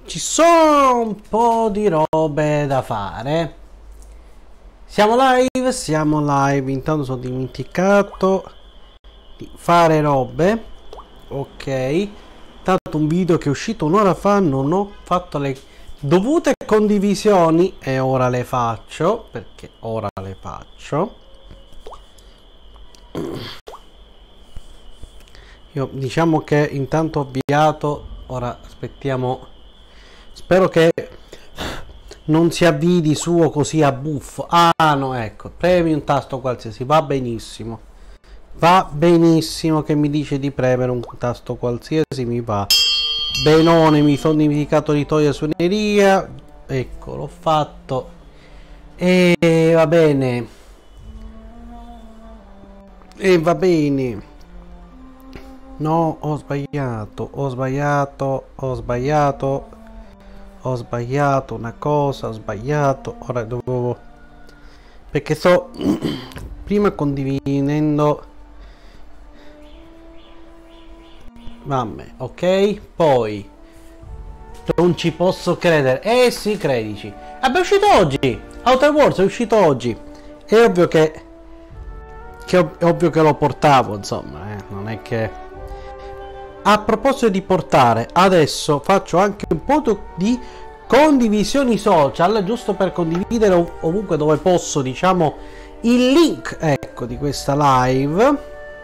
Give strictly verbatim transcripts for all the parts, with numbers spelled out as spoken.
ci sono un po' di robe da fare. Siamo live, siamo live. Intanto sono dimenticato di fare robe. Ok, tanto un video che è uscito un'ora fa, non ho fatto le dovute condivisioni e ora le faccio, perché ora le faccio. Io diciamo che intanto ho avviato, ora aspettiamo, spero che non si avvii di suo così a buffo. Ah no, ecco, premi un tasto qualsiasi, va benissimo, va benissimo che mi dice di premere un tasto qualsiasi, mi va benone. Mi sono dimenticato di togliere suoneria, ecco, l'ho fatto e va bene, e va bene. No, ho sbagliato, ho sbagliato, ho sbagliato, ho sbagliato una cosa, ho sbagliato, ora dovevo, perché sto prima condividendo, vabbè, ok, poi non ci posso credere, eh sì, credici, è uscito oggi, Outer Worlds è uscito oggi, è ovvio che, che è ovvio che lo portavo, insomma, eh, non è che... A proposito di portare, adesso faccio anche un po' di condivisioni social, giusto per condividere ov ovunque dove posso, diciamo, il link, ecco, di questa live.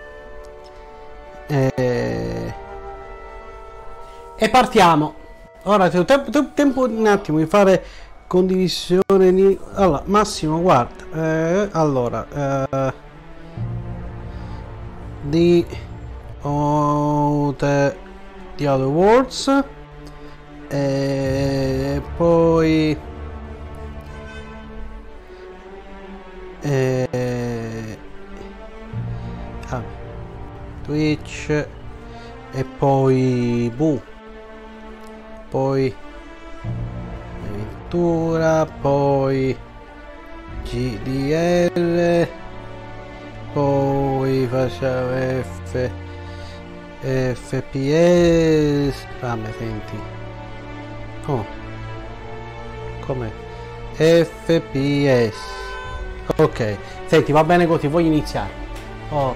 E, e partiamo. Ora ho tempo, tempo un attimo di fare condivisione di... Allora, Massimo, guarda, eh, allora, eh, di... Oh, the, the Outer Worlds e poi e, ah, Twitch e poi boh, poi Ventura, poi G D R, poi facciamo F F P S, fammi senti, oh, come F P S, ok, senti, va bene così, voglio iniziare, oh,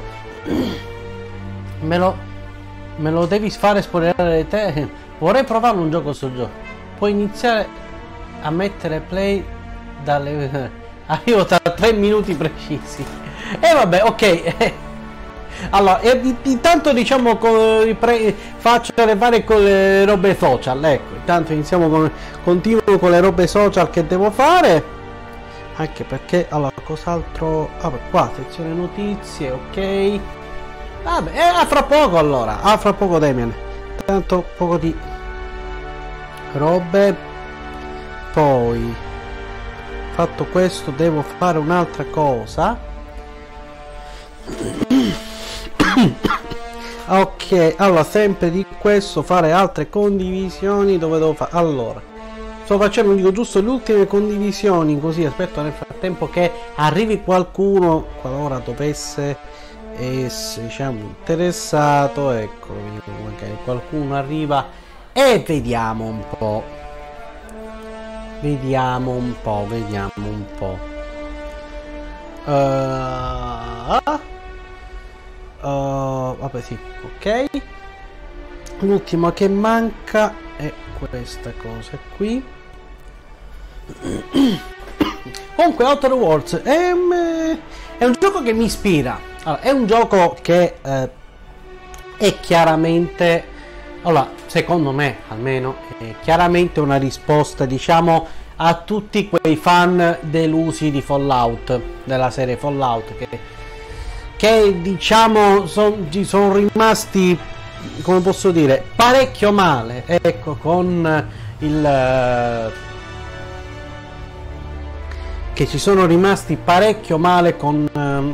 me lo me lo devi fare spoilerare te, vorrei provare un gioco sul gioco, puoi iniziare a mettere play dalle, arrivo tra tre minuti precisi, e eh, vabbè, ok. Allora, e, intanto diciamo pre, faccio le varie con le robe social, ecco, intanto iniziamo con, continuo con le robe social che devo fare, anche perché, allora, cos'altro, vabbè, qua, sezione notizie, ok, vabbè, eh, a fra poco allora, a fra poco Damian, tanto poco di robe, poi, fatto questo, devo fare un'altra cosa. Ok, allora sempre di questo fare altre condivisioni dove devo fare, allora sto facendo, dico, giusto le ultime condivisioni, così aspetto nel frattempo che arrivi qualcuno qualora dovesse essere, diciamo, interessato, ecco, magari qualcuno arriva e vediamo un po', vediamo un po', vediamo un po'. Uh, Uh, vabbè, sì, ok, l'ultimo che manca è questa cosa qui. Comunque Outer Worlds è, è un gioco che mi ispira, allora, è un gioco che eh, è chiaramente, allora, secondo me almeno, è chiaramente una risposta, diciamo, a tutti quei fan delusi di Fallout, della serie Fallout, che che diciamo son, ci sono rimasti, come posso dire, parecchio male, ecco, con il che ci sono rimasti parecchio male con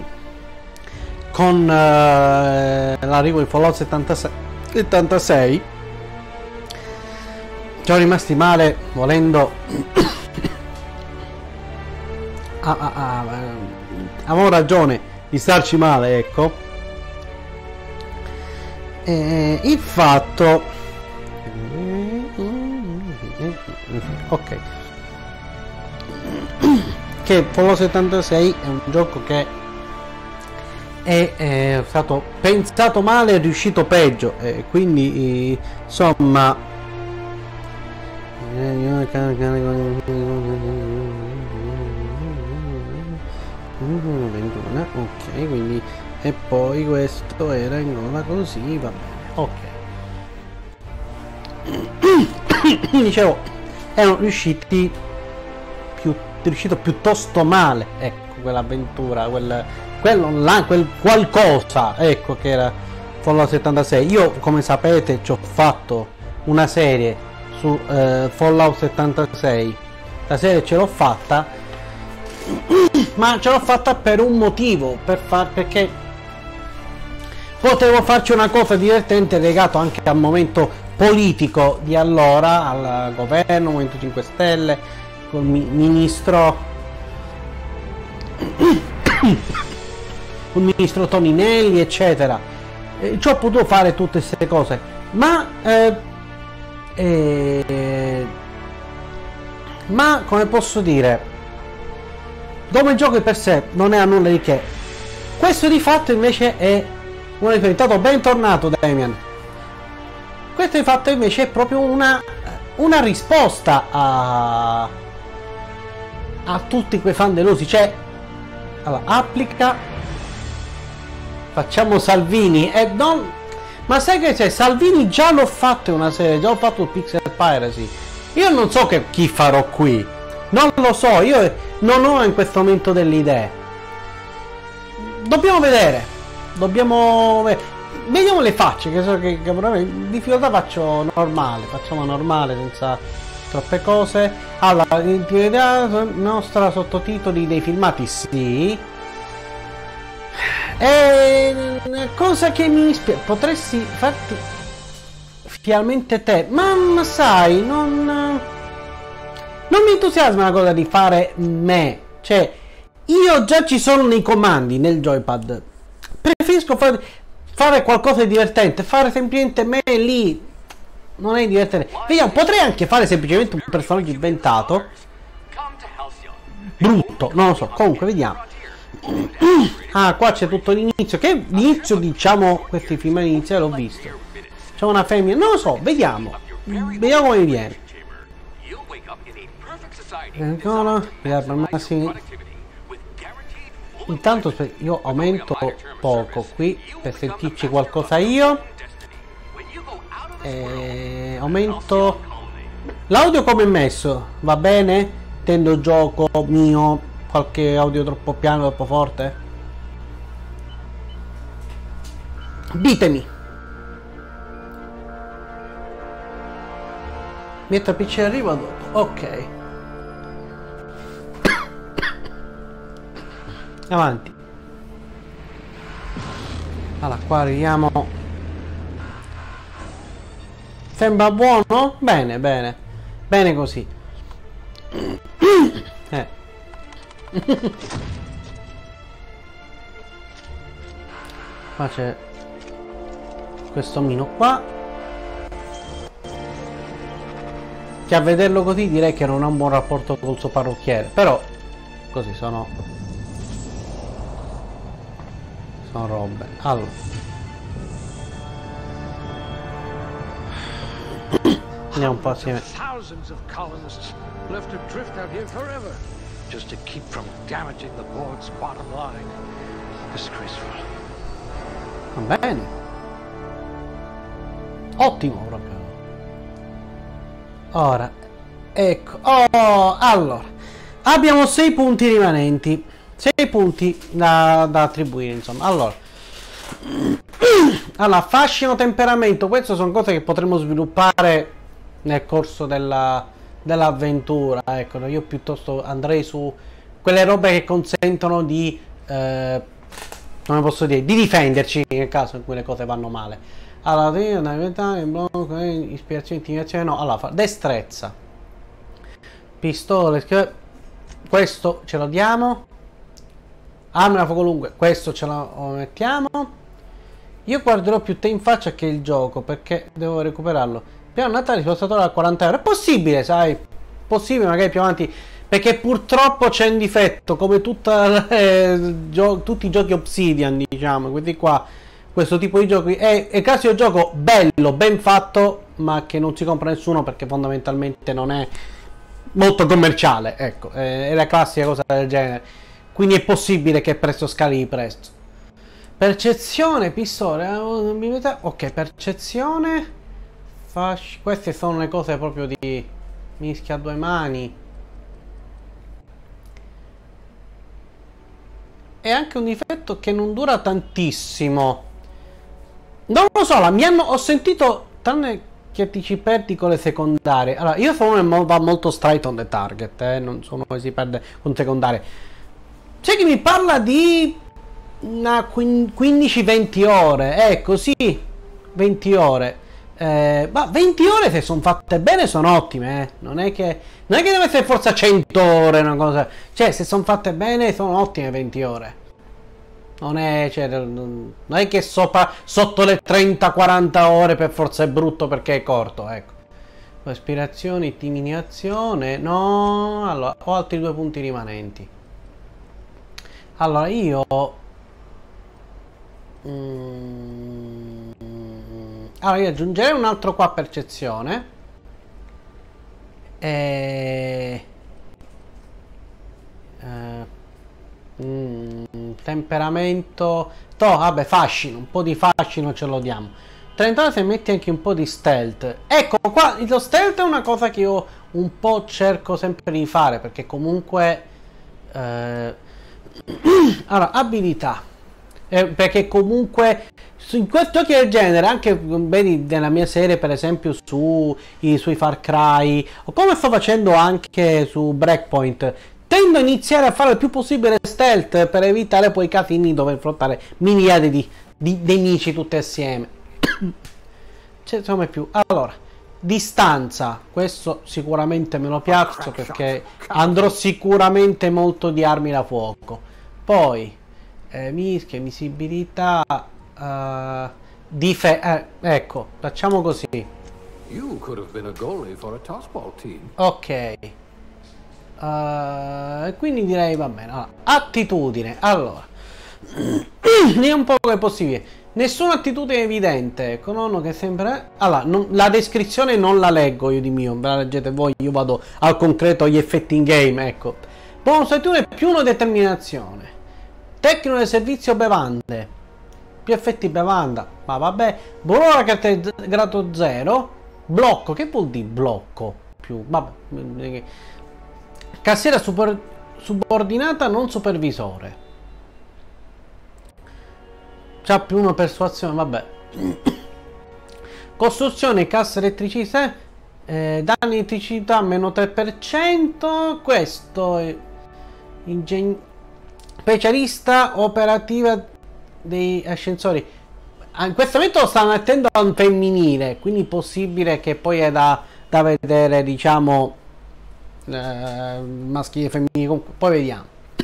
con uh, l'arrivo di Fallout settantasei, ci sono rimasti male volendo ah, ah, ah, avevo ragione di starci male, ecco, e il fatto ok. Che Fallout settantasei è un gioco che è, è stato pensato male e riuscito peggio, e quindi insomma ventuno, ok, quindi e poi questo era in gola così, va bene, ok. Dicevo, erano riusciti più riuscito piuttosto male, ecco, quell'avventura, quel quello là, quel qualcosa, ecco, che era Fallout settantasei. Io, come sapete, ci ho fatto una serie su eh, Fallout settantasei, la serie ce l'ho fatta, ma ce l'ho fatta per un motivo, per far perché potevo farci una cosa divertente legato anche al momento politico di allora, al governo, Movimento cinque Stelle, col mi ministro il ministro Toninelli, eccetera. E ci ho potuto fare tutte queste cose, ma eh, eh, ma come posso dire, come gioco di per sé non è a nulla di che. Questo di fatto invece è un risultato. Bentornato Damian. Questo di fatto invece è proprio una una risposta a a tutti quei fan delusi, cioè allora, applica, facciamo Salvini e non, ma sai che c'è, Salvini già l'ho fatto in una serie, già ho fatto il Pixel Piracy, io non so che chi farò qui, non lo so, io non ho in questo momento delle idee, dobbiamo vedere, dobbiamo vediamo le facce, che so che, che di difficoltà faccio normale, facciamo normale senza troppe cose. Allora, l'idea nostra sottotitoli dei filmati, sì. E cosa che mi spiace, potresti farti finalmente te, ma, ma sai, non non mi entusiasma la cosa di fare me, cioè io già ci sono nei comandi nel joypad, preferisco fare fare qualcosa di divertente, fare semplicemente me lì non è divertente. Vediamo, potrei anche fare semplicemente un personaggio inventato brutto, non lo so, comunque vediamo. Ah, qua c'è tutto l'inizio, che l'inizio, diciamo, questi film all'inizio l'ho visto, c'è una femmina, non lo so, vediamo vediamo come viene. Ancora intanto io aumento poco qui per sentirci qualcosa io. E aumento l'audio come è messo, va bene? Tendo gioco mio, qualche audio troppo piano, troppo forte? Ditemi. Metto P C arriva dopo, ok. Avanti. Allora, qua arriviamo. Sembra buono? Bene, bene. Bene così. Eh. Qua c'è questo omino qua, che a vederlo così direi che non ha un buon rapporto col suo parrucchiere, però così sono sono robe. Allora andiamo un po' assieme. Thousands of colonists left adrift out here forever, just to keep from damaging the board's bottom line. Disgraceful. Va bene. Ottimo proprio. Ora, ecco. Oh, allora, abbiamo sei punti rimanenti. sei punti da, da attribuire, insomma. Allora, allora, fascino, temperamento. Queste sono cose che potremo sviluppare nel corso della dell'avventura. Ecco, io piuttosto andrei su quelle robe che consentono di eh, come posso dire, di difenderci nel caso in cui le cose vanno male. Allora, ispirazione, intimidazione, no. Allora, destrezza, pistole, questo ce lo diamo. Arma da fuoco lunga, questo ce lo mettiamo. Io guarderò più te in faccia che il gioco, perché devo recuperarlo. Piano Natale spostatore a quaranta euro. È possibile, sai? possibile magari più avanti, perché purtroppo c'è un difetto, come tutta, eh, gio tutti i giochi Obsidian, diciamo, questi qua, questo tipo di giochi, è, è classico gioco bello, ben fatto, ma che non si compra nessuno perché fondamentalmente non è molto commerciale, ecco, è, è la classica cosa del genere, quindi è possibile che presto scali di prezzo. Percezione, pistole, ok, percezione, fasci, queste sono le cose proprio di mischia a due mani. È anche un difetto che non dura tantissimo. Non lo so, la, mi hanno, ho sentito, tranne che ti ci perdi con le secondarie. Allora, io sono uno che va molto straight on the target, eh, non sono che si perde con secondarie. C'è chi mi parla di una quindici venti ore, ecco, sì, venti ore. Eh, ma venti ore se sono fatte bene sono ottime, eh. Non è che non è che deve essere forza cento ore, una cosa. Cioè, se sono fatte bene sono ottime venti ore. Non è, cioè, non è che sopra, sotto le trenta quaranta ore per forza è brutto perché è corto, ecco. Respirazione, intimidazione, no, allora, ho altri due punti rimanenti. Allora, io mm, allora io aggiungerei un altro qua, percezione, e eh, mm, temperamento, to, vabbè, fascino, un po' di fascino ce lo diamo. trenta se metti anche un po' di stealth, ecco qua, lo stealth è una cosa che io un po' cerco sempre di fare, perché comunque eh, allora, abilità, eh, perché comunque in questi giochi del genere, anche vedi nella mia serie per esempio su, i, sui Far Cry, o come sto facendo anche su Breakpoint, tendo a iniziare a fare il più possibile stealth per evitare poi casini di dover affrontare miliardi di, di nemici tutti assieme. C'è insomma più. Allora, distanza, questo sicuramente me lo piazzo perché andrò sicuramente molto di armi da fuoco. Poi eh, mischia, visibilità, uh, dife eh, ecco, facciamo così. Ok. Uh, quindi direi va bene. Allora, attitudine. Allora, è un po' come possibile. Nessuna attitudine evidente. Con uno che sembra. Allora, non, la descrizione non la leggo io di mio. Ve la leggete voi. Io vado al concreto, agli effetti in game. Ecco. Bonus attitudine più uno determinazione. Tecnico del servizio bevande. Più effetti bevanda. Ma vabbè. Buona grado zero. Blocco. Che vuol dire blocco? Più. Vabbè. Cassiera super, subordinata, non supervisore. C'ha più uno persuasione, vabbè. Costruzione, cassa elettricità, eh, danni elettricità meno tre per cento. Questo è ingegn... specialista operativa dei ascensori. In questo momento lo stanno mettendo a un femminile, quindi possibile che poi è da, da vedere, diciamo, eh, maschile e femminile, comunque, poi vediamo.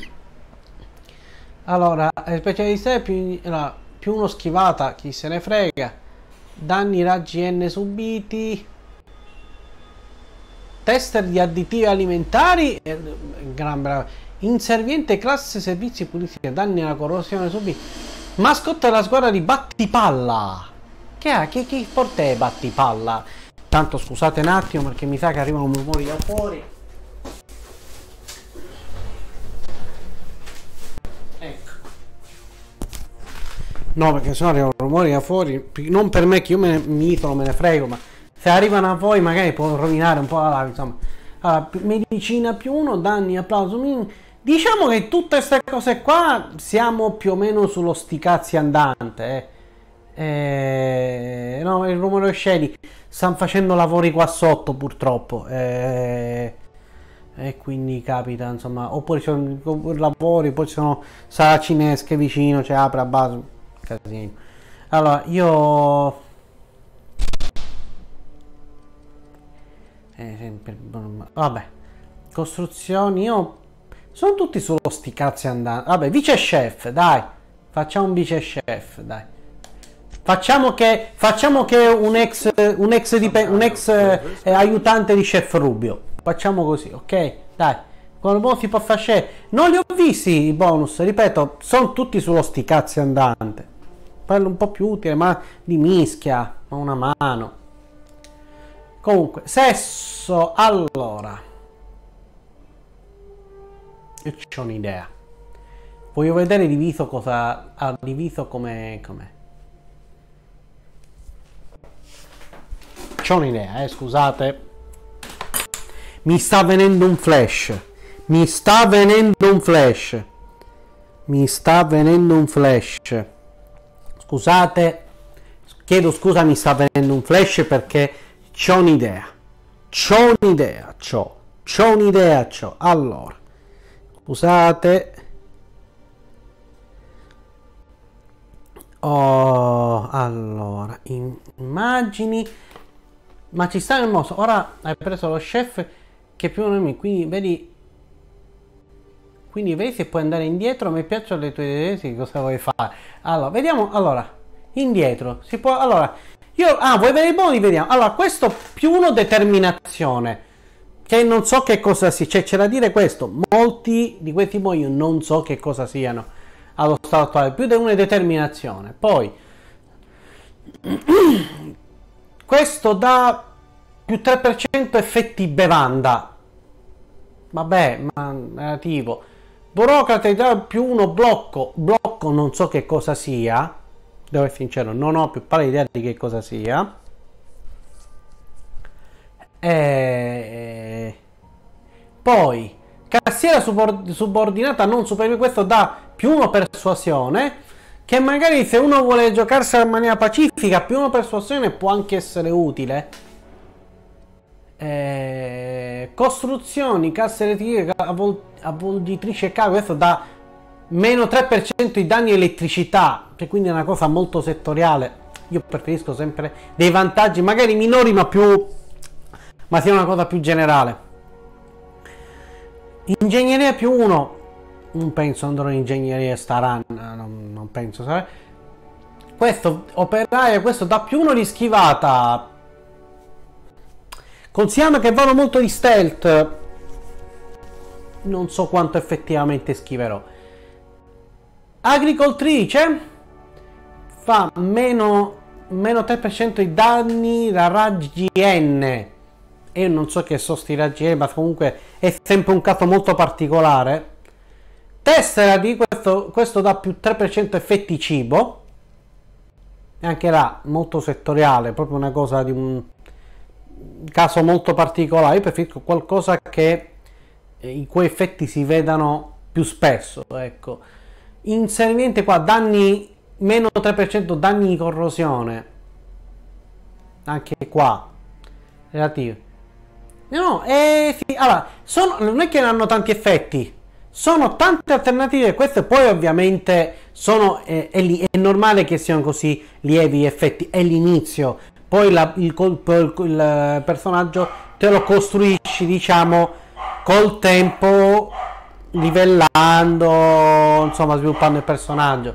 Allora, specialista più, allora, più uno schivata, chi se ne frega. Danni raggi N subiti. Tester di additivi alimentari, eh, gran bravo. Inserviente classe servizi pulizia, danni alla corrosione subiti. Mascotte della squadra di Battipalla. Che ha? Che, che porta è Battipalla? Tanto scusate un attimo perché mi sa che arrivano rumori da fuori. Ecco. No, perché sennò arrivano rumori da fuori. Non per me che io me ne, mi isolo, me ne frego, ma se arrivano a voi magari può rovinare un po' la live, insomma. Allora, medicina più uno, danni, applauso minimo. Diciamo che tutte queste cose qua siamo più o meno sullo sticazzi andante, eh. Eh, no, il rumore sceli stanno facendo lavori qua sotto purtroppo, eh, e quindi capita, insomma, oppure ci sono lavori, poi ci sono sala cinesche vicino, c'è, cioè apre a base, casino. Allora, io eh, sempre... vabbè, costruzioni, io sono tutti sullo sti cazzi andando. Vabbè, vice chef, dai. Facciamo un vice chef, dai. Facciamo che facciamo che un ex un ex, un ex eh, aiutante di chef Rubio. facciamo così, ok? Dai, con buon si può fare. Non li ho visti i bonus, ripeto, sono tutti sullo sti cazzi andante. Quello un po' più utile, ma di mischia, ma una mano. Comunque, sesso, allora. Io c'ho un'idea. Voglio vedere diviso cosa ha diviso come com'è. C'ho un'idea, eh, scusate. Mi sta venendo un flash. Mi sta venendo un flash. Mi sta venendo un flash. Scusate. Chiedo scusa, mi sta venendo un flash perché c'ho un'idea. C'ho un'idea, c'ho. C'ho un'idea, c'ho. Allora. Scusate. Oh, allora, immagini. Ma ci sta nel mosso. Ora hai preso lo chef che più o meno, quindi vedi, quindi vedi se puoi andare indietro. Mi piacciono le tue idee, sì, cosa vuoi fare. Allora vediamo, allora indietro si può, allora io, ah, vuoi vedere i bonus, vediamo. Allora questo più uno determinazione, che non so che cosa sia, cioè c'è da dire questo, molti di questi bonus io non so che cosa siano allo stato attuale. Più di uno è determinazione, poi questo dà più tre per cento effetti bevanda. Vabbè, ma relativo. Burocrate dà più uno blocco. Blocco non so che cosa sia. Devo essere sincero, non ho più pallida idea di che cosa sia. E... Poi, cassiera subordinata non superiore, questo dà più uno persuasione. Che magari se uno vuole giocarsela in maniera pacifica, più uno persuasione può anche essere utile. Eh, costruzioni, casse elettriche, avvol avvolgitrice cavo, questo dà meno tre per cento di danni elettricità, cioè quindi è una cosa molto settoriale. Io preferisco sempre dei vantaggi, magari minori, ma più, ma sia una cosa più generale. Ingegneria più uno. Non penso andrò in ingegneria staran, non, non penso. Sarà. Questo operaio, questo dà più uno di schivata. Considerando che vado molto di stealth, non so quanto effettivamente schiverò. Agricoltrice fa meno, meno tre per cento di danni da raggi N. E io non so che sono sti raggi N, ma comunque è sempre un caso molto particolare. Tessera di questo, questo dà più tre per cento effetti cibo. E anche là molto settoriale, proprio una cosa di un caso molto particolare. Io preferisco qualcosa che i cui effetti si vedano più spesso, ecco. Inserimento qua, danni meno tre per cento danni di corrosione, anche qua relativi. No, eh, sì, allora sono, non è che non hanno tanti effetti, sono tante alternative. Queste poi ovviamente sono eh, è, è normale che siano così lievi effetti, è l'inizio. Poi la, il, il, il personaggio te lo costruisci, diciamo, col tempo, livellando, insomma, sviluppando il personaggio.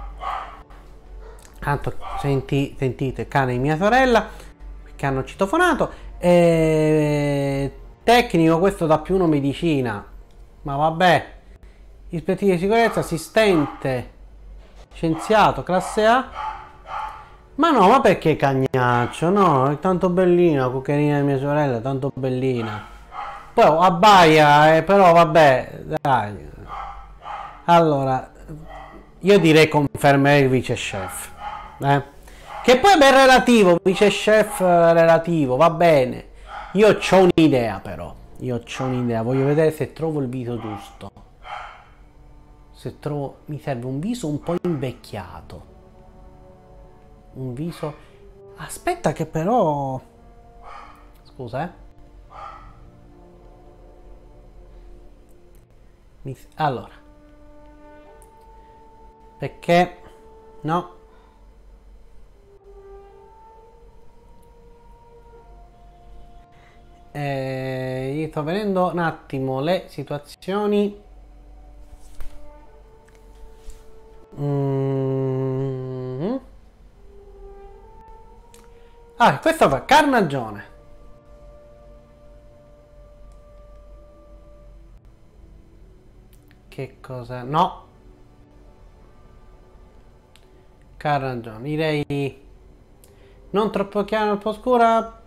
Tanto senti, sentite, cane di mia sorella che hanno citofonato. E... tecnico, questo da più uno medicina, ma vabbè. Ispettivo di sicurezza, assistente, scienziato, classe A. Ma no, ma perché cagnaccio? No, è tanto bellina, la cuccherina di mia sorella, è tanto bellina. Poi abbaia, eh, però vabbè, dai. Allora, io direi confermerei il vice chef. Eh? Che poi è relativo, vice chef relativo, va bene. Io ho un'idea però, io ho un'idea, voglio vedere se trovo il viso giusto. Se trovo, mi serve un viso un po' invecchiato. Un viso... Aspetta che però... Scusa, eh. Mi... Allora. Perché... No. Eh, io sto vedendo un attimo le situazioni. Mm. Ah, questo fa carnagione. che cosa... No! Carnagione, direi... Non troppo chiaro, un po' scura.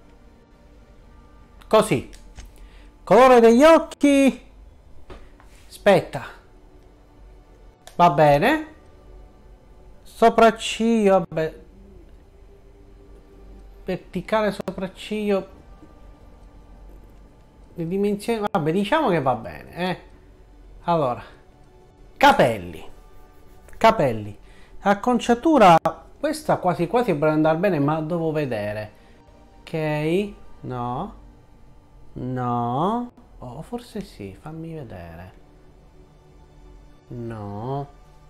Così. Colore degli occhi. Aspetta. Va bene. Sopracciglio, vabbè. Verticale sopracciglio. Le dimensioni, vabbè, diciamo che va bene, eh. Allora. Capelli. Capelli. Acconciatura, questa quasi quasi potrebbe andare bene, ma devo vedere. Ok. No. No. Oh, forse sì, fammi vedere. No.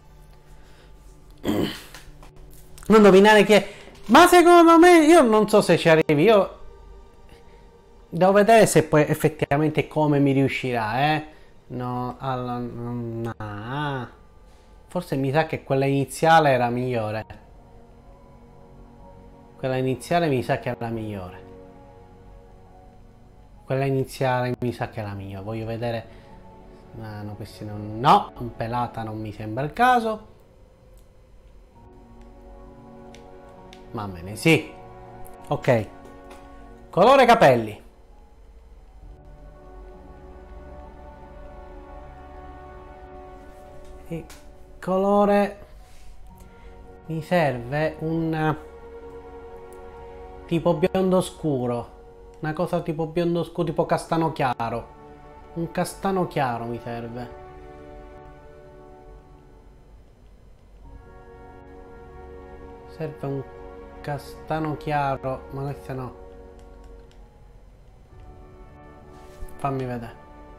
Non indovinare che... Ma secondo me, io non so se ci arrivi, io... Devo vedere se poi effettivamente come mi riuscirà, eh. No, allora... No. Forse mi sa che quella iniziale era migliore. Quella iniziale mi sa che era migliore. Quella iniziale mi sa che era migliore. Voglio vedere... No, no, questi non... No, pelata non mi sembra il caso. Va bene, sì. Ok. Colore capelli. E colore... Mi serve un... Tipo biondo scuro. Una cosa tipo biondo scuro, tipo castano chiaro. Un castano chiaro mi serve. Serve un castano chiaro, ma questo no. Fammi vedere.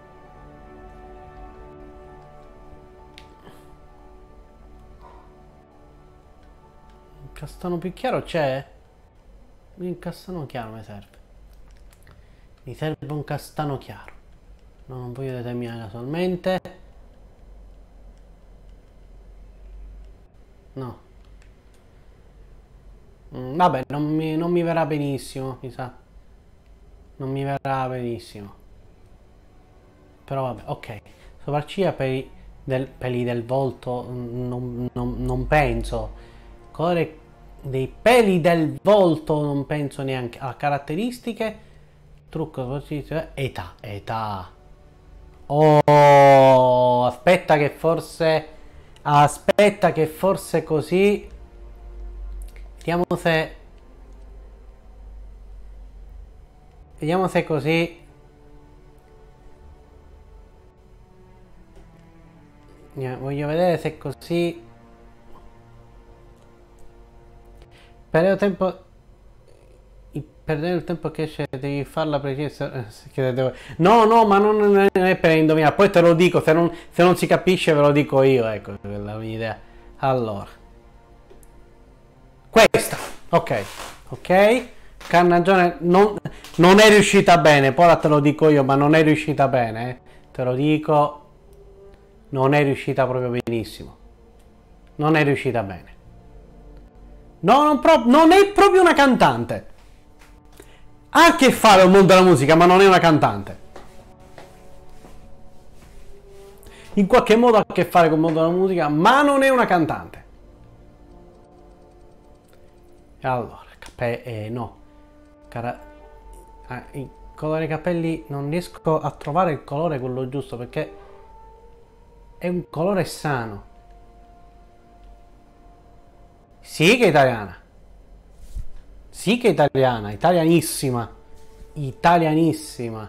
Un castano più chiaro c'è? Un castano chiaro mi serve. Mi serve un castano chiaro. No, non voglio determinare casualmente. No. Mm, vabbè, non mi, non mi verrà benissimo, mi sa. Non mi verrà benissimo. Però vabbè, ok. Sopracciglia per i del, peli del volto, non, non, non penso. Colore dei peli del volto, non penso neanche. A caratteristiche, trucco, età, età. Oh, aspetta che forse... Aspetta che forse così... Vediamo se... Vediamo se così... Voglio vedere se così... Periodo tempo... Perdere il tempo che esce, devi farla precisa. No, no, ma non, non è per indovinare. Poi te lo dico, se non, se non si capisce ve lo dico io, ecco, la mia idea. Allora. Questa. Ok. Ok. Carnagione non, non è riuscita bene. Poi ora te lo dico io, ma non è riuscita bene. Eh. Te lo dico. Non è riuscita proprio benissimo. Non è riuscita bene. No, non, pro- non è proprio una cantante. Ha a che fare con il mondo della musica, ma non è una cantante. In qualche modo ha a che fare con il mondo della musica, ma non è una cantante. Allora, capelli... Eh, no. Cara... Ah, il colore capelli non riesco a trovare il colore quello giusto, perché è un colore sano. Sì che è italiana. Sì che è italiana, italianissima. Italianissima.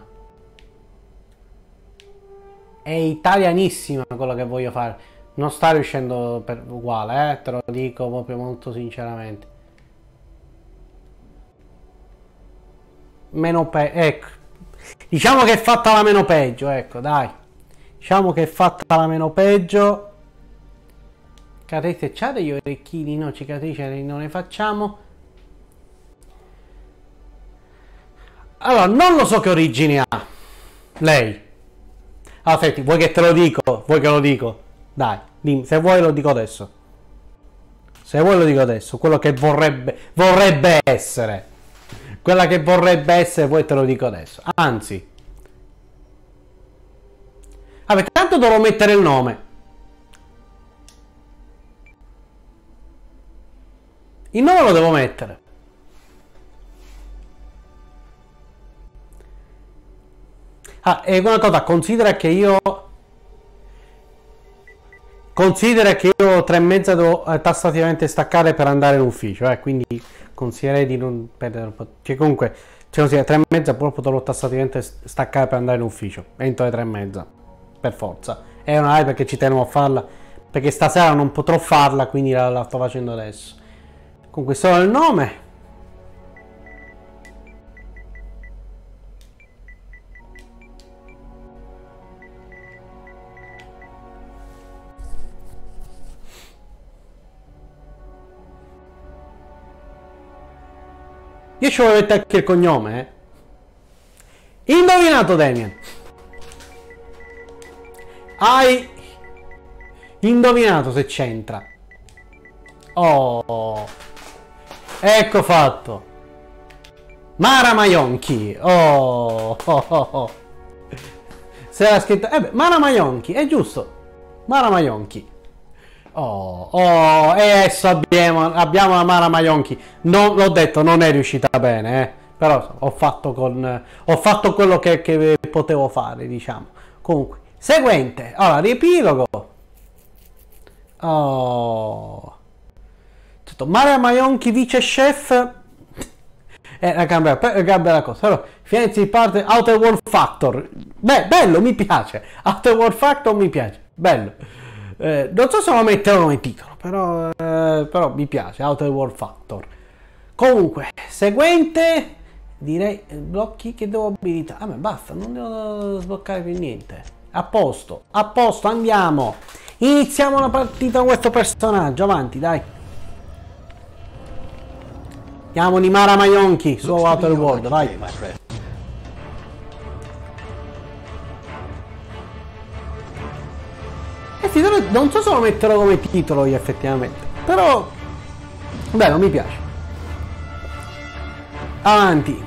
È italianissima quello che voglio fare. Non sta riuscendo per uguale, eh, te lo dico proprio molto sinceramente. Meno peggio, ecco. Diciamo che è fatta la meno peggio, ecco, dai. Diciamo che è fatta la meno peggio. Cicatrice, c'ha degli orecchini? No, cicatrice non ne facciamo. Allora, non lo so che origine ha lei. Ah, senti, vuoi che te lo dico? Vuoi che lo dico? Dai, dimmi, se vuoi lo dico adesso. Se vuoi lo dico adesso. Quello che vorrebbe, vorrebbe essere. Quella che vorrebbe essere, poi te lo dico adesso. Anzi. Vabbè, intanto dovrò mettere il nome. Il nome lo devo mettere. Ah, e una cosa, considera che io considera che io tre e mezza devo eh, tassativamente staccare per andare in ufficio, eh, quindi consiglierei di non perdere un po'. Che comunque, cioè, considera, tre e mezza proprio dovrò tassativamente staccare per andare in ufficio entro le tre e mezza, per forza. È una live perché ci tenevo a farla, perché stasera non potrò farla, quindi la, la sto facendo adesso. Comunque solo il nome. Io ci voglio mettere anche il cognome, eh. Indovinato, Damien. Hai indovinato se c'entra. Oh. Ecco fatto. Mara Maionchi. Oh. oh, oh, oh. Se era scritto... Eh beh, Mara Maionchi, è giusto. Mara Maionchi. Oh, oh, e adesso abbiamo, abbiamo la Mara Maionchi. Non l'ho detto, non è riuscita bene, eh. Però ho fatto con ho fatto quello che, che potevo fare, diciamo. Comunque, seguente. Allora, riepilogo. Oh. Mara Maionchi vice chef. È una gran bella cosa. Allora, Firenze parte Outer World Factor. Beh, bello, mi piace. Outer World Factor mi piace. Bello. Eh, non so se lo metterò come titolo, però, eh, però mi piace Outer World Factor. Comunque, seguente, direi blocchi che devo abilitare. Ah, ma basta, non devo sbloccare più niente. A posto, a posto, andiamo. Iniziamo la partita con questo personaggio. Avanti, dai. Andiamo di Mara Maionchi su Outer World, vai. Non so se lo metterò come titolo io effettivamente, però bello, mi piace. Avanti.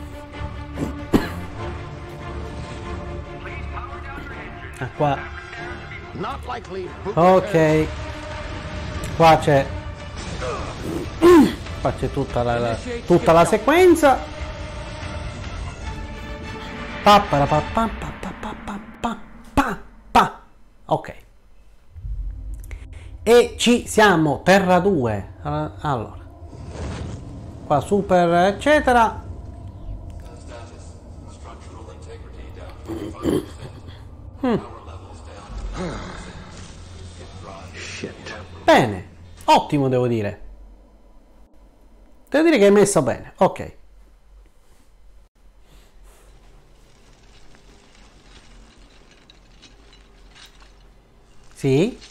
Ah, qua. Ok. Qua c'è qua c'è tutta la, la tutta la sequenza. Pa pa pa pa pa pa pa pa pa. Ok. E ci siamo, Terra due. Allora, qua super eccetera. Mm. Bene, ottimo, devo dire. Devo dire che hai messo bene, ok. Sì?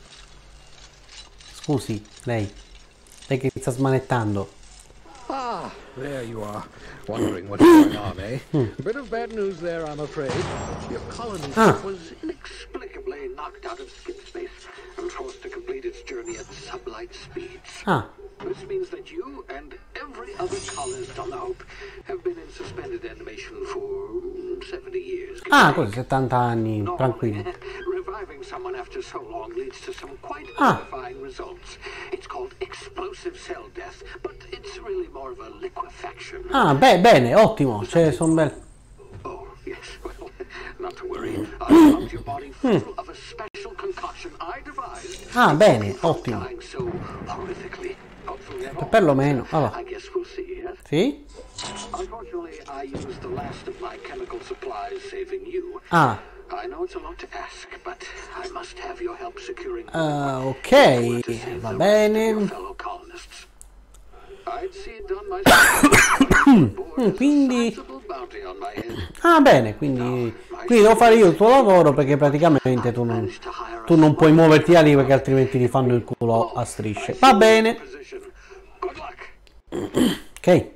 Scusi, lei. Lei che sta smanettando. Ah, there you are. Wondering what's going on, eh? A bit of bad news there, I'm afraid. Your colony Ah. was inexplicably knocked out of skip space and forced to complete its journey at sublight speeds. Ah. This means that you and every other colonist on the Hope have been in suspended animation for seventy years. Ah, così settanta anni, No, tranquillo. reviving someone after so long leads to some quite Ah. horrifying results. It's called explosive cell death, but it's really more of a liquefaction. Ah, beh, bene, ottimo. Cioè, sono belli. Oh, yes, well, not to worry. I pumped your body full of a special concoction I devised. Ah, bene, ottimo. Dying so horrifically. Hopefully at all. Perlomeno. Allora, I guess we'll see, yes? sì? Unfortunately, I used the last of my chemical supplies saving you. Ah, I know it's a lot to ask, but I must have your help securing ah, ok, to save va the rest of your bene. fellow colonists. I'd see it done myself. Mm, quindi... Sizable bounty on my head. Ah, bene, quindi... Quindi devo fare io il tuo lavoro perché praticamente tu non, tu non puoi muoverti da lì perché altrimenti ti fanno il culo a strisce. Va bene. Position. Good luck. Ok.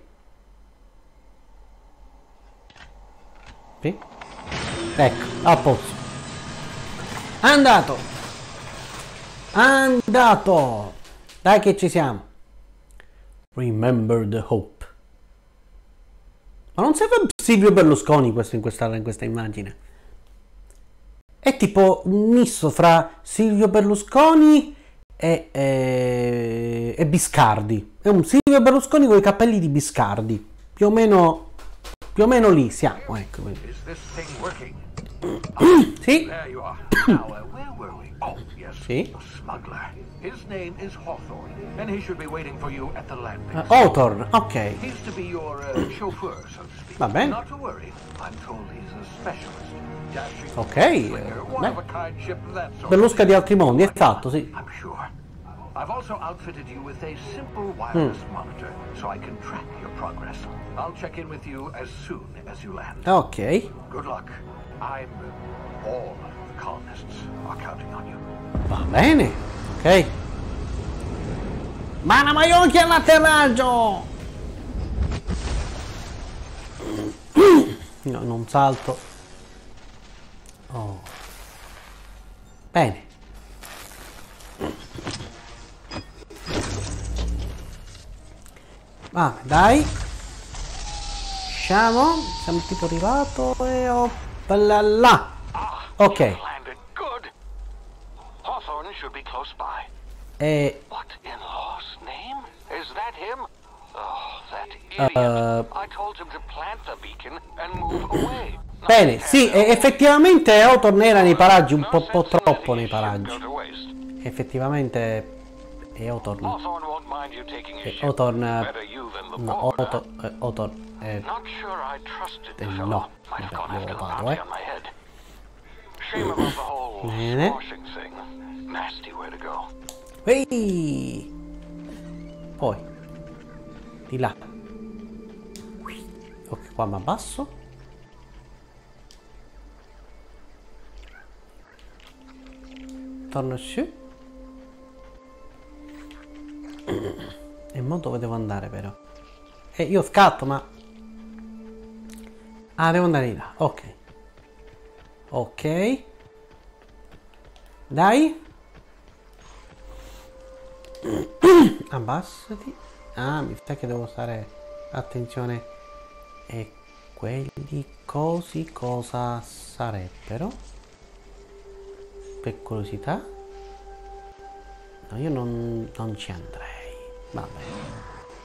Sì. Ecco, a posto. Andato. Andato. Dai che ci siamo. Remember the Hope. Ma non serve Silvio Berlusconi questo in questa, in questa immagine. È tipo un misto fra Silvio Berlusconi e, e, e Biscardi. È un Silvio Berlusconi con i capelli di Biscardi. Più o meno, più o meno lì siamo, ecco. Sì. Sì. His name is Hawthorne, and he should be waiting for you at the landing. Uh, Hawthorne, ok. He's to be your uh, chauffeur, so to speak. Va bene. Not to worry. I'm told he's a specialist. Dashing Ok. slinger, one of a kind ship of that sort. Berlusca di altri mondi, esatto, sì. I'm sure. I've also outfitted you with a simple wireless Mm. monitor, so I can track your progress. I'll check in with you as soon as you land. Ok. Good luck. I'm all the colonists are counting on you. Va bene. Ok. Mana Maiocchi all'atterraggio! No, non salto. Oh. Bene. Va, dai. Siamo. Siamo tipo arrivato e oppa là là. Ok. Good. Hawthorne should be close by. E What in law's name? Is that him? Oh, that idiot. Uh, I told him to plant the beacon and move away. bene, sì, e- effettivamente Hawthorne era nei paraggi, un po', po' troppo nei paraggi. Effettivamente è Hawthorne. Hawthorne won't mind you taking his E ship. Hawthorne, Better you than the no, border. Hawthorne, eh, Hawthorne, eh, Not sure I trusted the Eh, fellow. no. Might have Vabbè, gone after io the vado, bounty eh. on my head. Shame about the whole Bene. squashing thing. Nasty way to go. ehi! Poi di là. Ok, qua mi abbasso. Torno su. E mo dove devo andare però? Eh, io scatto, ma... Ah, devo andare di là, ok. Ok. Dai. Abbassati. Ah, mi sa che devo stare... Attenzione. E quelli cosi cosa sarebbero? Per curiosità? No, io non, non ci andrei. Va bene.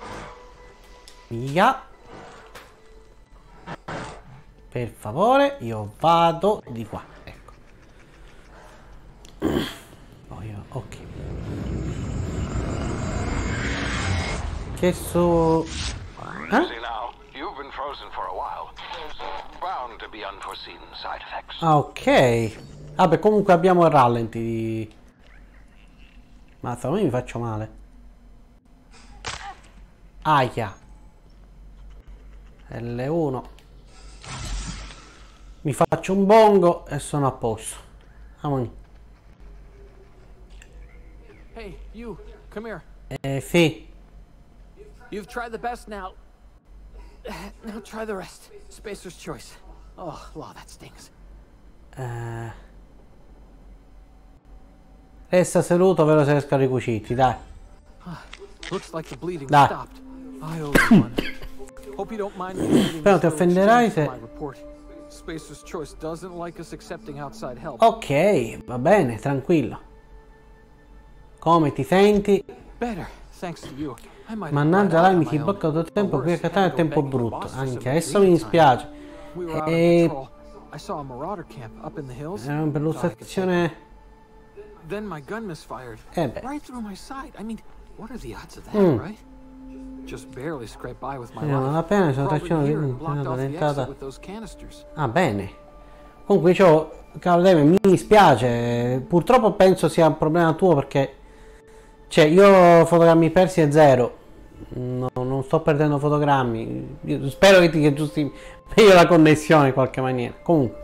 Via. Per favore, io vado di qua. Ecco. Oh, io, ok. Che so... Eh? See now, you've been frozen for a while. There's bound to be unforeseen side effects. Ah, ok. Vabbè, comunque abbiamo il rallenti di... Mazza, ma io mi faccio male. Aia. L uno. Mi faccio un bongo e sono a posto. Amoni. Hey, you, come here. Eh, sì. You've tried the best now. Now try the rest. Spacer's choice. Oh, law, that stings. Eh... Resta seduto, ve lo se riesco a ricuciti, dai. Looks like the bleeding Dai. stopped. I owe you one. Hope you don't mind me reading Però this ti little offenderai exchange se... from my report. Spacer's choice doesn't like us accepting outside help. Ok, va bene, tranquillo. Come ti senti? Better, thanks to you. I might have Mannaggia, run lei out mi on si my blocca own. tutto il tempo, Or qui a worse, Catania è had to go tempo begging the brutto. boss for Anche some adesso mi breathing dispiace. time. We were out on E... patrol. I saw a marauder camp up in the hills. Eh, per l'ostazione... Then my gun misfired. Eh beh. Right through my side. I mean, what are the odds of that, Mm. right? Just barely scraped by with my Eh, non life. appena sono Crawled in tracciato here di and blocked off the dentata. exit with those canisters. Ah, bene. Comunque, dicevo, cavolo Dave, mi dispiace. Purtroppo penso sia un problema tuo perché... Cioè, io fotogrammi persi è zero. No, non sto perdendo fotogrammi. Io spero che ti che giusti meglio la connessione in qualche maniera. Comunque.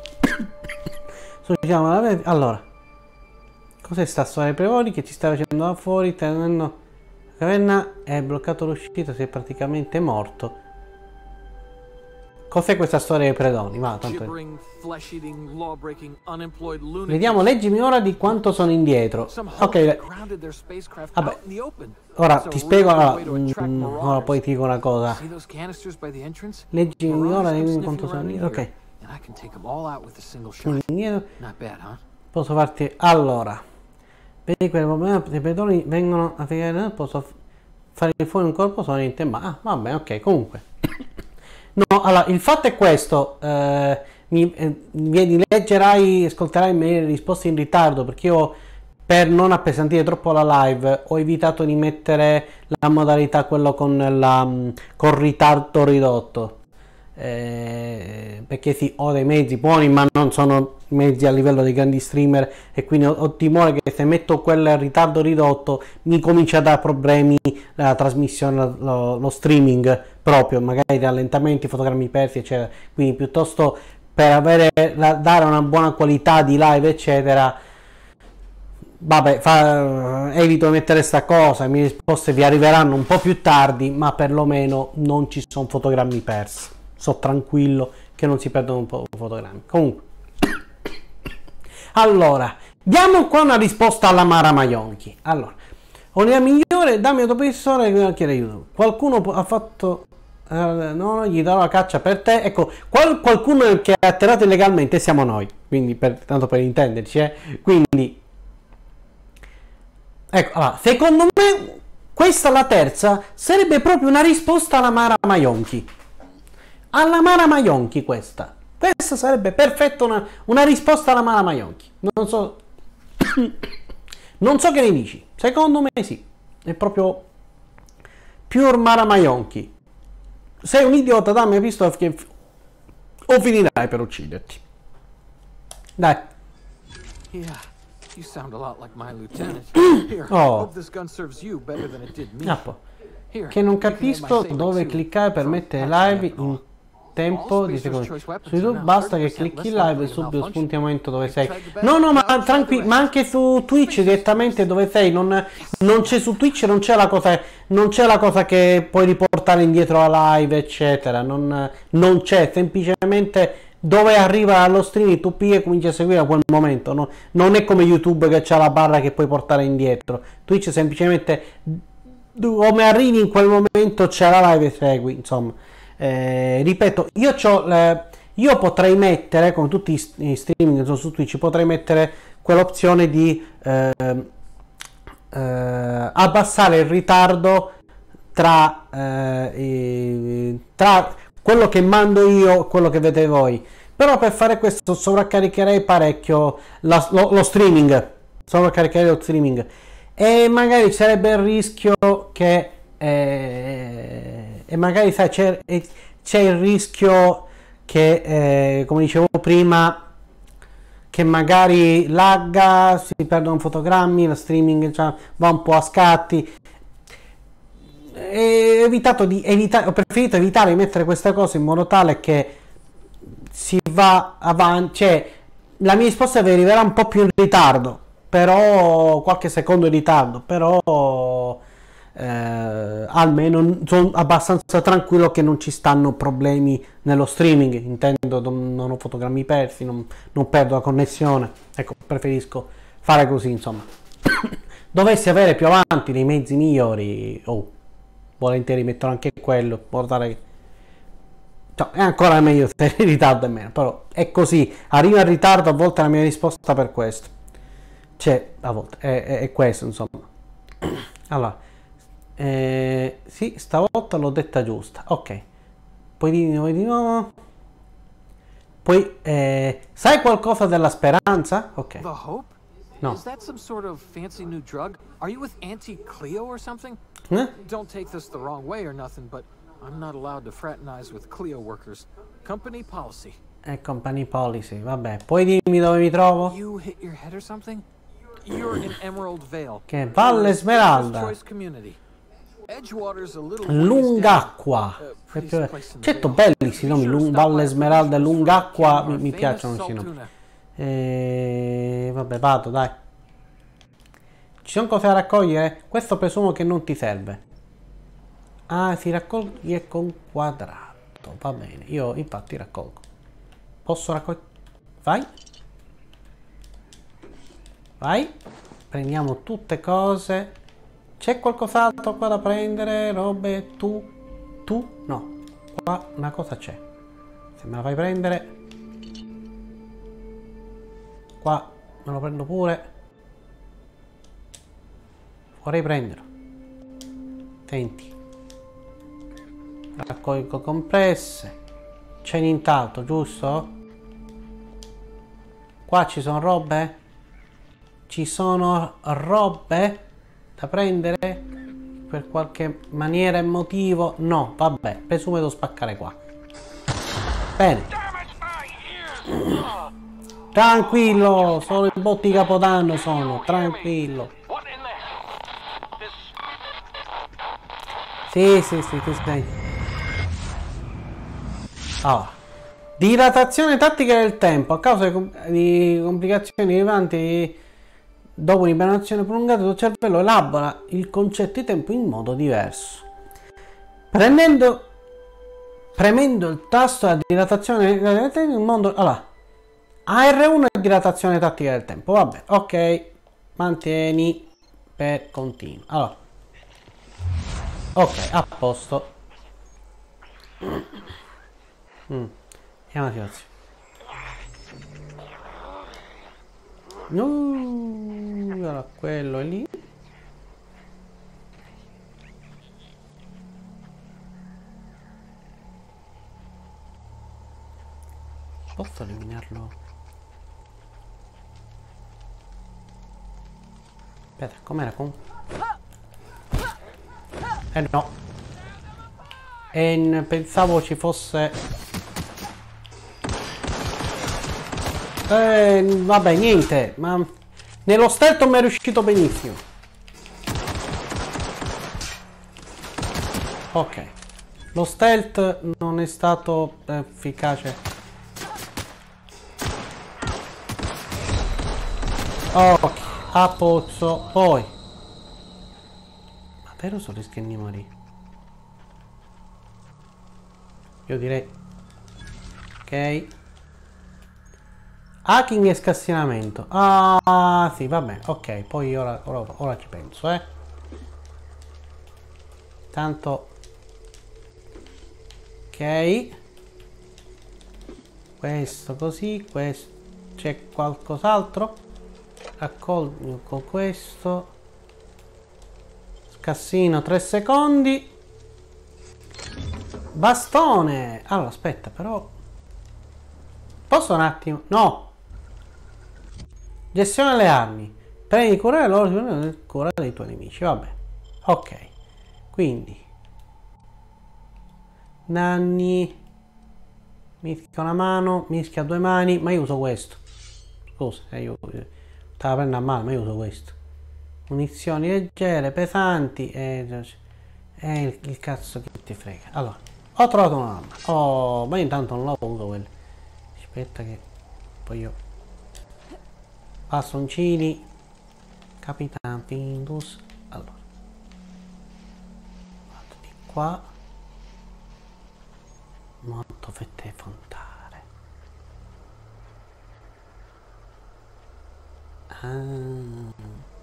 Allora. Cos'è sta storia dei prevoli che ci sta facendo da fuori? Tenendo la caverna è bloccato l'uscita, sei praticamente morto. Cos'è questa storia dei predoni? Va, tanto... Gibbering, flesh-eating, law-breaking, unemployed lunatic. Vediamo, leggimi ora di quanto sono indietro. Some Ok, host grounded their spacecraft vabbè. out in the open. Ora It's a ti spiego, really allora, good way to attract mm, ora marauders. poi ti dico una cosa. See those canisters by the entrance? Leggimi Marauders ora come di sniffing quanto sono around in indietro. here. Ok. And I can take them all out with a single shot. Quindi io Not bad, huh? posso farti... Allora, vedi quel problema, i pedoni vengono a finire, posso fare fuori un corpo sono niente, ma ah, vabbè, ok, comunque. No, allora, il fatto è questo, eh, mi, eh, mi leggerai, ascolterai le risposte in ritardo, perché io, per non appesantire troppo la live, ho evitato di mettere la modalità quello con la con ritardo ridotto, eh, perché sì, ho dei mezzi buoni, ma non sono mezzi a livello dei grandi streamer, e quindi ho, ho timore che se metto quel ritardo ridotto mi comincia a dare problemi la trasmissione, lo, lo streaming proprio, magari rallentamenti, fotogrammi persi eccetera. Quindi piuttosto, per avere la, dare una buona qualità di live eccetera, vabbè, fa, evito di mettere sta cosa. Le mie risposte vi arriveranno un po' più tardi, ma perlomeno non ci sono fotogrammi persi, so tranquillo che non si perdono un po' fotogrammi. Comunque, allora, diamo qua una risposta alla Mara Maionchi. Allora, un'idea migliore, dammi il tuo professore che chiede aiuto. Qualcuno ha fatto... Eh, no, gli darò la caccia per te. Ecco, qual, qualcuno che ha atterrato illegalmente siamo noi. Quindi, per, tanto per intenderci, eh. Quindi... Ecco, allora, secondo me, questa la terza sarebbe proprio una risposta alla Mara Maionchi. Alla Mara Maionchi questa. Questa sarebbe perfetta una, una risposta alla Mara Maionchi. Non so... non so che ne dici. Secondo me sì. È proprio... pure Mara Maionchi. Sei un idiota, dammi una pistola che... o finirai per ucciderti. Dai. Yeah, you sound a lot like my lieutenant. Here, Oh. hope this gun serves you better than it did me. Appo. Here, Che non you can have my capisco saving dove suit cliccare per from mettere Patch live in tempo di secondi. Su YouTube basta che clicchi live e subito spunti al momento dove sei. No, no, ma tranquillo, ma anche su Twitch direttamente dove sei. Non, non c'è su Twitch, non c'è la cosa, non c'è la cosa che puoi riportare indietro la live, eccetera. Non, non c'è, semplicemente dove arriva allo streaming tu pigli e cominci a seguire a quel momento. No? Non è come YouTube che c'ha la barra che puoi portare indietro. Twitch semplicemente come arrivi in quel momento c'è la live e segui, insomma. Eh, ripeto, io, c'ho, eh, io potrei mettere, come tutti i streaming che sono su Twitch, potrei mettere quell'opzione di eh, eh, abbassare il ritardo tra, eh, i, tra quello che mando io e quello che vedete voi. Però per fare questo sovraccaricherei parecchio la, lo, lo streaming, sovraccaricherei lo streaming, e magari sarebbe il rischio che eh, e magari sai c'è, c'è il rischio che eh, come dicevo prima, che magari lagga, si perdono fotogrammi, lo streaming cioè, va un po' a scatti. E evitato di evitare, ho preferito evitare di mettere questa cosa in modo tale che si va avanti, cioè la mia risposta vi arriverà un po' più in ritardo, però qualche secondo in ritardo, però eh, almeno sono abbastanza tranquillo che non ci stanno problemi nello streaming, intendo, non ho fotogrammi persi, non, non perdo la connessione, ecco, preferisco fare così, insomma. Dovessi avere più avanti dei mezzi migliori, oh, volentieri metterò anche quello, portare, cioè, è ancora meglio se in ritardo è meno, però è così, arriva in ritardo, a volte la mia risposta per questo, cioè a volte è, è, è questo, insomma. Allora eh, sì, stavolta l'ho detta giusta, ok, poi di nuovo di nuovo, poi eh, sai qualcosa della speranza? Ok, The Hope? no. Is that some sort of fancy new drug? Are you with Auntie Cleo or something? Eh? Don't take this the wrong way or nothing, but I'm not allowed to fraternize with Cleo workers. Company policy. È company policy, vabbè, poi dimmi dove mi trovo? You hit your head or something? You're in Emerald Vale. Che Valle Smeralda. Choice community. Edgewater's a little Lungacqua. Uh, pretty place in the Certo, Vale. belli questi nomi, Lung- Valle Smeralda e Lungacqua, mi, mi piacciono questi nomi. E... vabbè, vado, dai. Ci sono cose da raccogliere? Questo presumo che non ti serve. Ah, si raccoglie con quadrato. Va bene, io infatti raccolgo. Posso raccogliere? Vai. Vai. Prendiamo tutte cose. C'è qualcos'altro qua da prendere? Robe? Tu? Tu? No. Qua una cosa c'è. Se me la fai prendere... qua me lo prendo pure. Vorrei prenderlo. Senti. Raccolgo compresse. C'è nient'altro, giusto? Qua ci sono robe? Ci sono robe da prendere? Per qualche maniera e motivo? No, vabbè, presumo devo spaccare qua. Bene. Tranquillo, sono i botti di Capodanno, sono, tranquillo. Sì, sì, sì, ti sei. Allora. Dilatazione tattica del tempo. A causa di complicazioni derivanti dopo un'ibernazione prolungata, il cervello elabora il concetto di tempo in modo diverso. Prendendo, premendo il tasto della dilatazione del tempo, il mondo... Allora, A R uno è dilatazione tattica del tempo. Vabbè, ok. Mantieni per continuo. Allora. Ok, a posto. Mm. È una situazione. No, allora quello è lì. Posso eliminarlo? Aspetta, com'era con? Eh no. E pensavo ci fosse. Eh, vabbè, niente, ma nello stealth mi è riuscito benissimo. Ok. Lo stealth non è stato efficace. Ok, a pozzo. Poi. Ma vero sono rischi di morire? Io direi. Ok. Hacking e scassinamento. Ah, sì, va bene. Ok, poi ora, ora, ora ci penso, eh. Tanto. Ok. Questo così, questo. C'è qualcos'altro? Raccolgo con questo. Scassino tre secondi. Bastone. Allora, aspetta, però. Posso un attimo? No. Gestione delle armi. Prendi curare loro, cura dei tuoi nemici. Vabbè. Ok. Quindi. Danni. Mischia una mano. Mischia due mani. Ma io uso questo. Scusa, eh, io stavo prendendo a mano, ma io uso questo. Munizioni leggere, pesanti. E eh, il, il cazzo che ti frega. Allora. Ho trovato un'arma. Oh, ma intanto non l'ho uso quello. Aspetta che poi io bastoncini Capitan Findus. Allora vado di qua, molto fette fontare. Ah.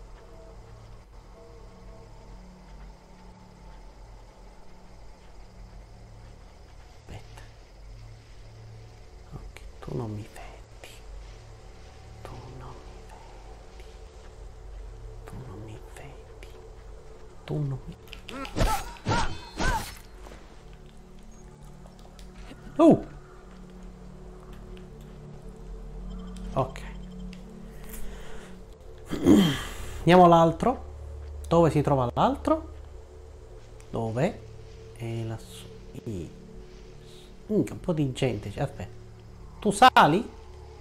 Tu non mi vedi, tu non mi vedi, tu non mi vedi, tu non mi uh! Ok. Andiamo all'altro. Dove si trova l'altro? Dove? E lassù. Un po' di gente. Aspetta. Tu sali?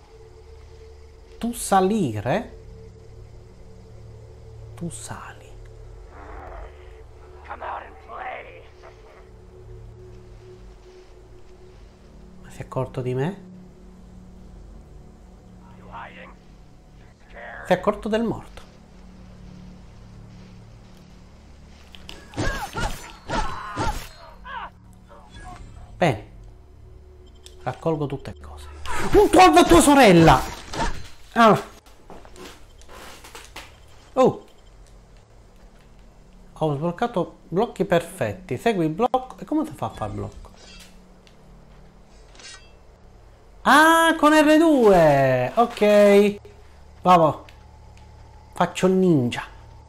Tu salire? Tu sali. Ma si è accorto di me? Si è accorto del morto. Bene. Raccolgo tutte le cose. Un guarda tua sorella! Ah. Oh! Ho sbloccato blocchi perfetti. Segui il blocco. E come si fa a fare il blocco? Ah, con erre due! Ok. Vabbè. Faccio ninja.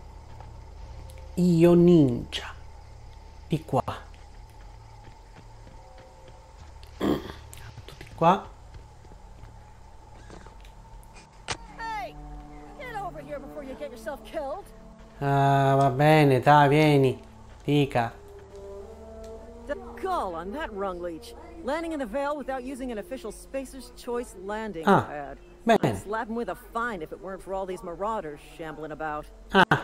Io ninja. Di qua. Tutti qua. Hey, get over here before you get yourself killed. Ah, va bene, dai, vieni. Dica. The gall on that rung leech. Landing in the Vale without using an official Spacer's Choice landing Ah, pad. bene. I'd slap him with a fine if it weren't for all these marauders shambling about. Ah.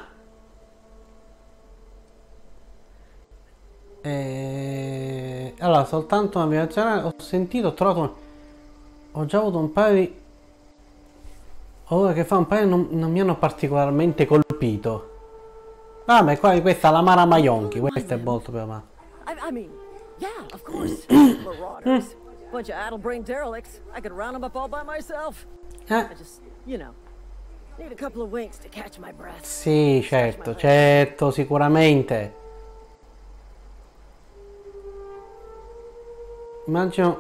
E... Allora, soltanto una violazione. Ho sentito, ho trovato. Ho già avuto un paio di. Ora che fa un paio non, non mi hanno particolarmente colpito. Vabbè, qua questa è la Mara Maionchi, questa è molto più avanti. I, I mean, yeah, of course. Marauders. Bunch of addle-brained derelicts. I could round them up all by myself. Eh? I just, you know, need a couple of winks to catch my breath. Sì, certo, certo, sicuramente. Immagino.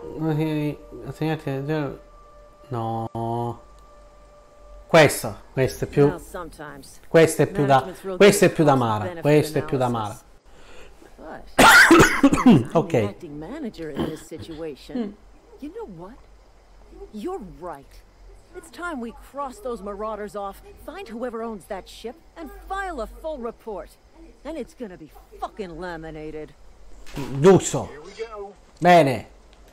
No. Questo, questo è più. Now, sometimes, Questo è più da. management's real Questo è good più da at Mara. cost-benefit Questo è più da Mara. analysis. But I'm Ok. the acting manager in this situation. You know what? You're right. It's time we cross those marauders off, find whoever owns that ship, and file a full report. And it's gonna be fucking laminated. Giusto. Bene.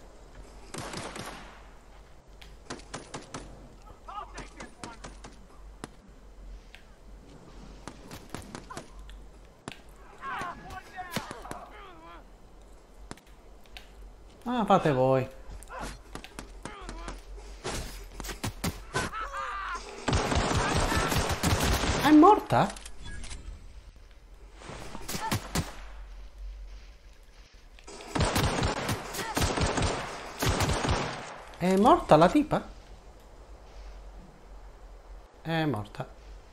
Ah, fate voi. È morta? È morta la tipa? È morta.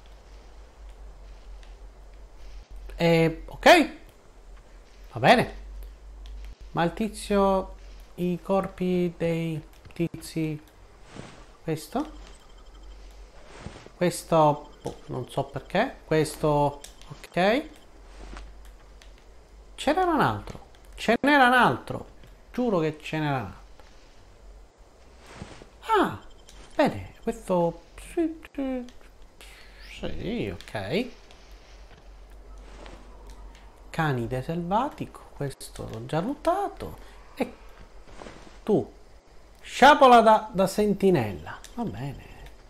E ok. Va bene. Ma il tizio, i corpi dei tizi, questo? Questo, oh, non so perché, questo, ok. Ce n'era un altro, ce n'era un altro, giuro che ce n'era un altro. Ah, bene, questo, sì, sì, sì, ok. Canide selvatico, questo l'ho già notato. E tu, sciabola da, da sentinella, va bene.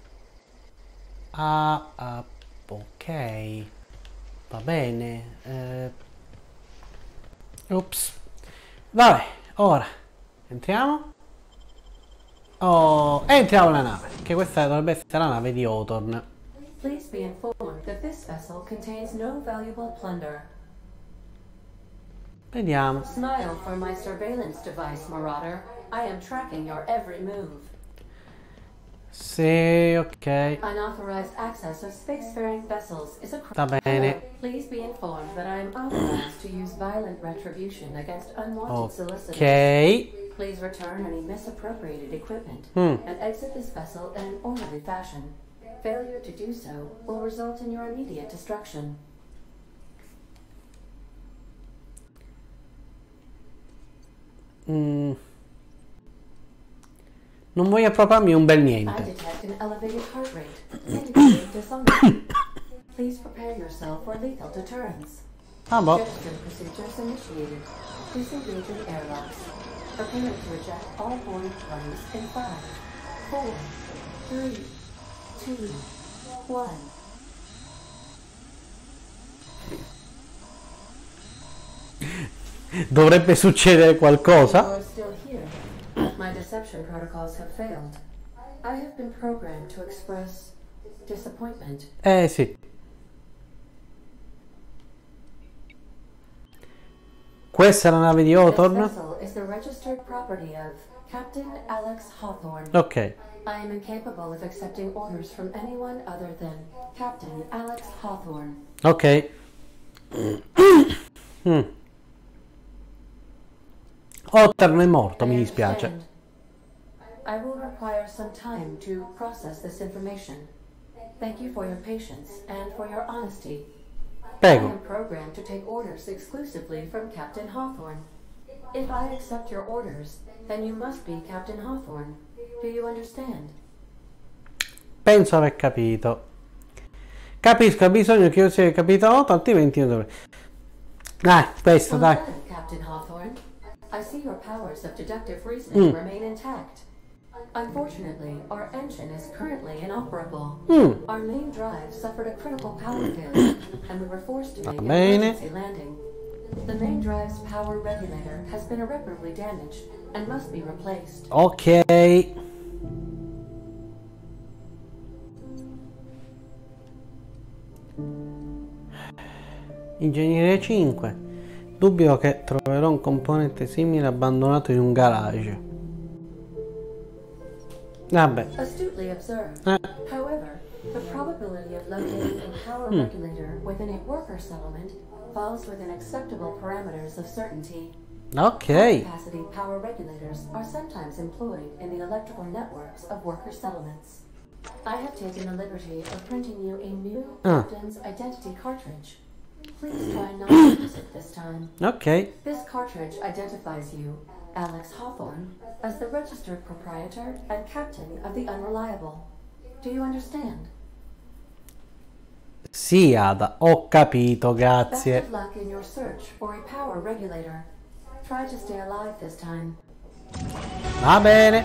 Ah, ah, ok, va bene. Eh, ops, vabbè, ora entriamo. Oh, entriamo nella nave, che questa dovrebbe essere la nave di Hawthorne. Please be informed that this vessel contains no valuable plunder. Vediamo. Smile for my surveillance device, Marauder. I am tracking your every move. Sì, ok. Unauthorized access of spacefaring vessels is a Va crime. bene. Please be informed that I am authorized to use violent retribution against unwanted solicitors. Ok. Please return any misappropriated equipment Hmm. and exit this vessel in an orderly fashion. Failure to do so will result in your immediate destruction. Mm. Non voglio appropriarmi un bel I niente. detect an elevated heart rate, indicating dishonor. Please prepare yourself for lethal deterrence. Ah, boh. Gesture procedures initiated. Disengage in airlocks. Prepare to eject all boarding parties in five, four, three, two, one. Dovrebbe succedere qualcosa? You are still here. My deception protocols have failed. I have been programmed to express disappointment. Eh sì. Questa è la nave di This Hawthorne? vessel is the registered property of Captain Alex Hawthorne. Ok. I am incapable of accepting orders from anyone other than Captain Alex Hawthorne. Ok. Mm. Hawthorne è morto, mi I dispiace. understand. I will require some time to process this information. Thank you for your patience and for your honesty. I Prego. am programmed to take orders exclusively from Captain Hawthorne. If I accept your orders, then you must be Captain Hawthorne. Do you understand? Penso aver capito. Capisco, ha bisogno che io sia capito otto, altrimenti io dovrei... Dai, questo, Well dai. done, Captain Hawthorne. I see your powers of deductive reasoning Mm. remain intact. Unfortunately, our engine is currently inoperable. Mm. Our main drive suffered a critical power failure, and we were forced to make an bene. emergency landing. The main drive's power regulator has been irreparably damaged and must be replaced. Ok. Ingegneria cinque. Dubbio che troverò un componente simile abbandonato in un garage. Vabbè. Astutely observed. Eh. However, the probability of locating a power regulator within a worker settlement falls within acceptable parameters of certainty. Ok. Capacity power regulators are sometimes employed in the electrical networks of worker settlements. I have taken the liberty of printing you a new Ah. Captain's Identity cartridge. Please try not to use it this time. Ok. This cartridge identifies you, Alex Hawthorne, as the registered proprietor and captain of the Unreliable. Do you understand? Sì, Ada, ho capito, Best grazie. of luck in your search for a power regulator. Try to stay alive this time. Va bene.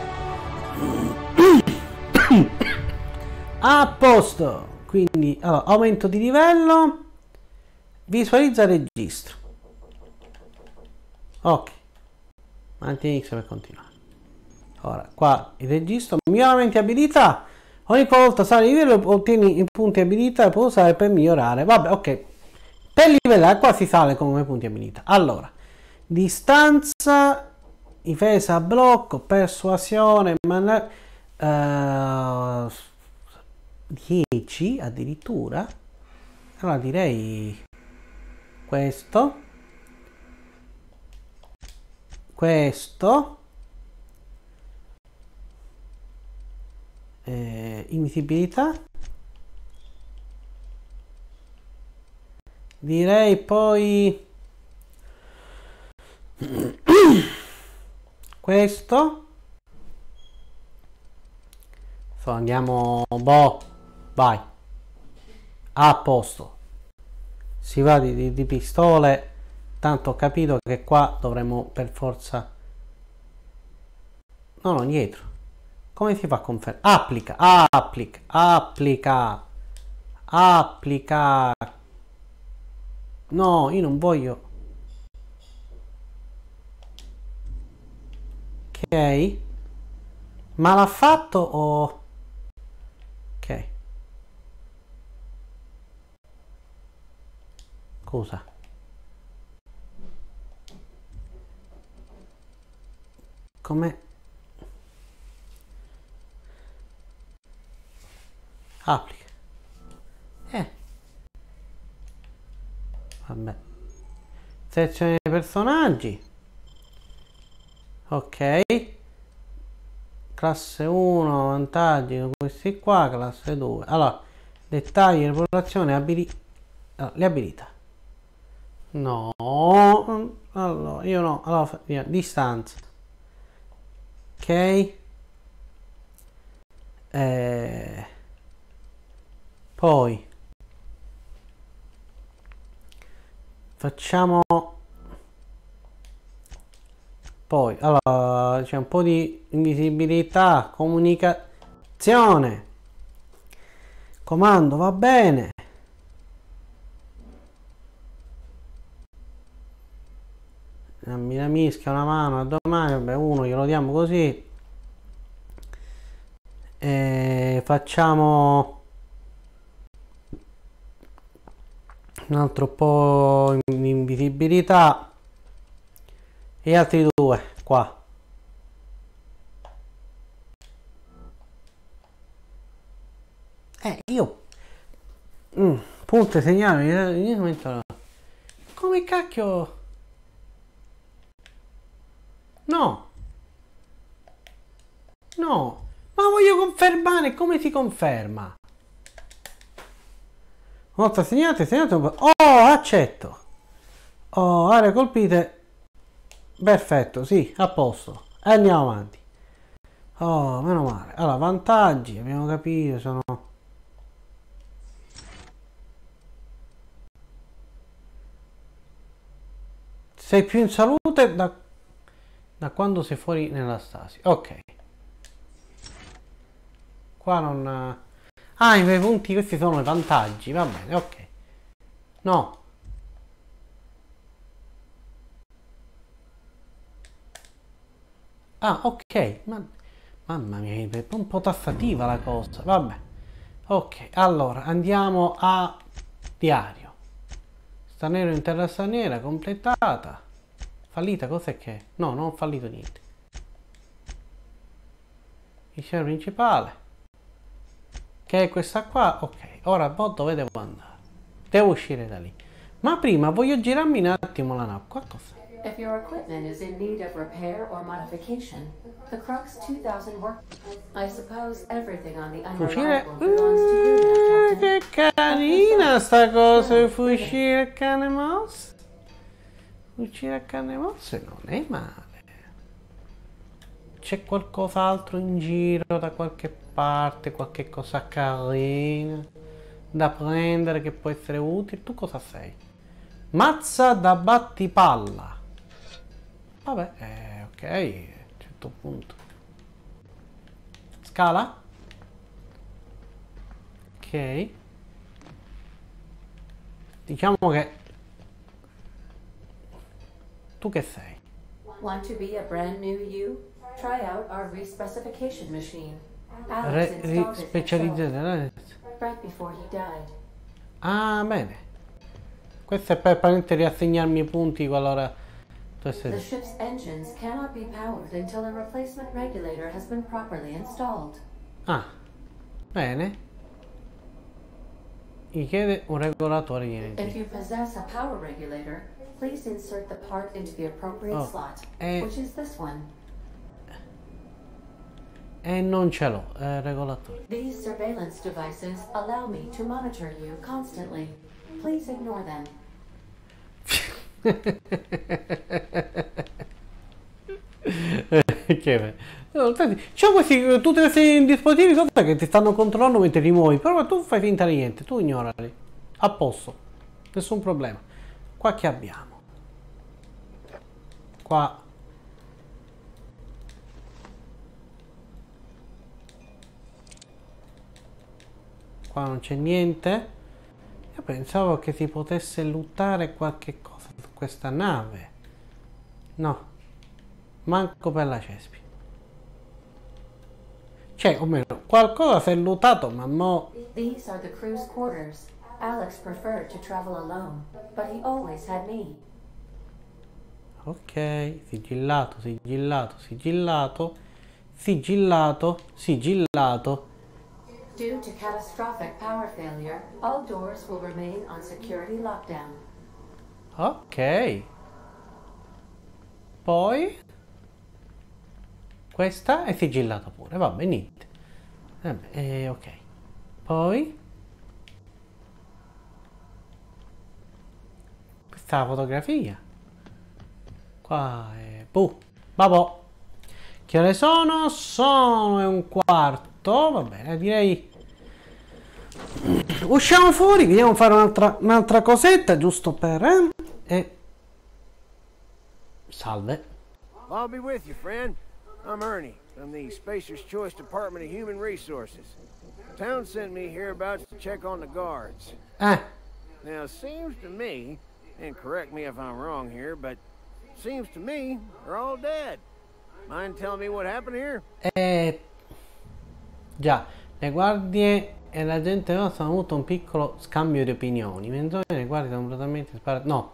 A posto. Quindi, allora, aumento di livello. Visualizza registro. Ok. Mantieni X per continuare. Ora, qua il registro. Miglioramenti abilità. Ogni volta sale di livello ottieni i punti abilità e puoi usare per migliorare. Vabbè, ok. Per livellare qua si sale come punti abilità. Allora, distanza, difesa a blocco, persuasione, man- uh, dieci addirittura. Allora direi questo, questo, eh, invisibilità, direi poi questo. So, andiamo, boh, vai, a posto. Si va di, di, di pistole, tanto ho capito che qua dovremo per forza, no no, dietro. Come si fa a confermare? Applica, applica, applica, applica. No, io non voglio. Ok, ma l'ha fatto o... Ok. Scusa. Come? Applica. Eh. Vabbè. Selezione dei personaggi. Ok. Classe uno, vantaggi questi qua, classe due. Allora, dettagli, reputazione, abili allora, le abilità. No, allora, io no, allora, via, distanza. Ok. Eh, poi facciamo poi allora c'è un po' di invisibilità, comunicazione, comando va bene, mi la mischia una mano a domani, vabbè, uno glielo diamo così. E facciamo un altro po' di invisibilità e altri due qua. Eh, io mm, punto e segnale, come cacchio? No, no, ma voglio confermare. Come si conferma? Una volta segnate, segnate un po'. Oh, accetto. Oh, aree colpite. Perfetto, sì, a posto. E andiamo avanti. Oh, meno male. Allora, vantaggi, abbiamo capito, sono... Sei più in salute da, da quando sei fuori nella stasi. Ok. Qua non... Ah, i miei punti, questi sono i vantaggi, va bene, ok. No. Ah, ok. Ma... Mamma mia, è un po' tassativa la cosa, vabbè. Ok, allora, andiamo a diario. Straniero in terra straniera, completata. Fallita, cos'è che è? No, non ho fallito niente. Missiones principale. Che è questa qua? Ok, ora boh, dove devo andare? Devo uscire da lì. Ma prima voglio girarmi un attimo la nave. Qua cos'è? If your equipment is in need of repair or modification, the Crux two thousand work. I suppose everything on the Fucile. Unreliable belongs to you now, Uh, Captain. che carina sta cosa, il fucile a canne mosse. Fucile a canne mosse non è male. C'è qualcos'altro in giro da qualche parte, qualche cosa carina da prendere che può essere utile? Tu cosa sei? Mazza da battipalla. Vabbè, eh, ok, a un certo punto. Scala? Ok. Diciamo che... Tu che sei? Want to be a brand new you? Try out our respecification machine. Alex Re, installed ri, it himself specializzata. right before he died. Ah, bene. Questo è per praticamente riassegnarmi i punti qualora... The ship's engines cannot be powered until a replacement regulator has been properly installed. Ah, bene. Mi chiede un regolatore di energia. If you possess a power regulator, please insert the part into the appropriate Oh, slot, eh. which is this one. E non ce l'ho, eh, regolatore. These surveillance devices allow me to monitor you constantly. Please ignore them. Che c'ho questi tutti questi dispositivi sotto che ti stanno controllando mentre ti muovi, però tu fai finta di niente, tu ignorali. A posto, nessun problema. Qua che abbiamo? Qua qua non c'è niente. Io pensavo che si potesse lootare qualche cosa su questa nave. No, manco per la cespi. Cioè, o meno, qualcosa si è lootato, ma mo... These are the crew's quarters. Alex preferred to travel alone, but he always had me. Ok, sigillato, sigillato, sigillato, sigillato, sigillato. Due to catastrophic power failure, all doors will remain on security lockdown. Ok. Poi... Questa è sigillata pure, vabbè, niente. Vabbè, eh, ok. Poi... Questa è la fotografia. Qua è... Puh, vabbè. Che ore sono? Sono e un quarto. Va bene, direi... Usciamo fuori, vediamo fare un'altra un'altra cosetta, giusto per... Eh? E... Salve. I'll be with you, friend. I'm Ernie, from the Spacer's Choice Department of Human Resources. Town sent me hereabouts to check on the guards. Eh. Now, it seems to me, and correct me if I'm wrong here, but seems to me they're all dead. Mind telling me what happened here? Eh... Già, le guardie e la gente nostra hanno avuto un piccolo scambio di opinioni, mentre le guardie sono brutalmente sparate... No.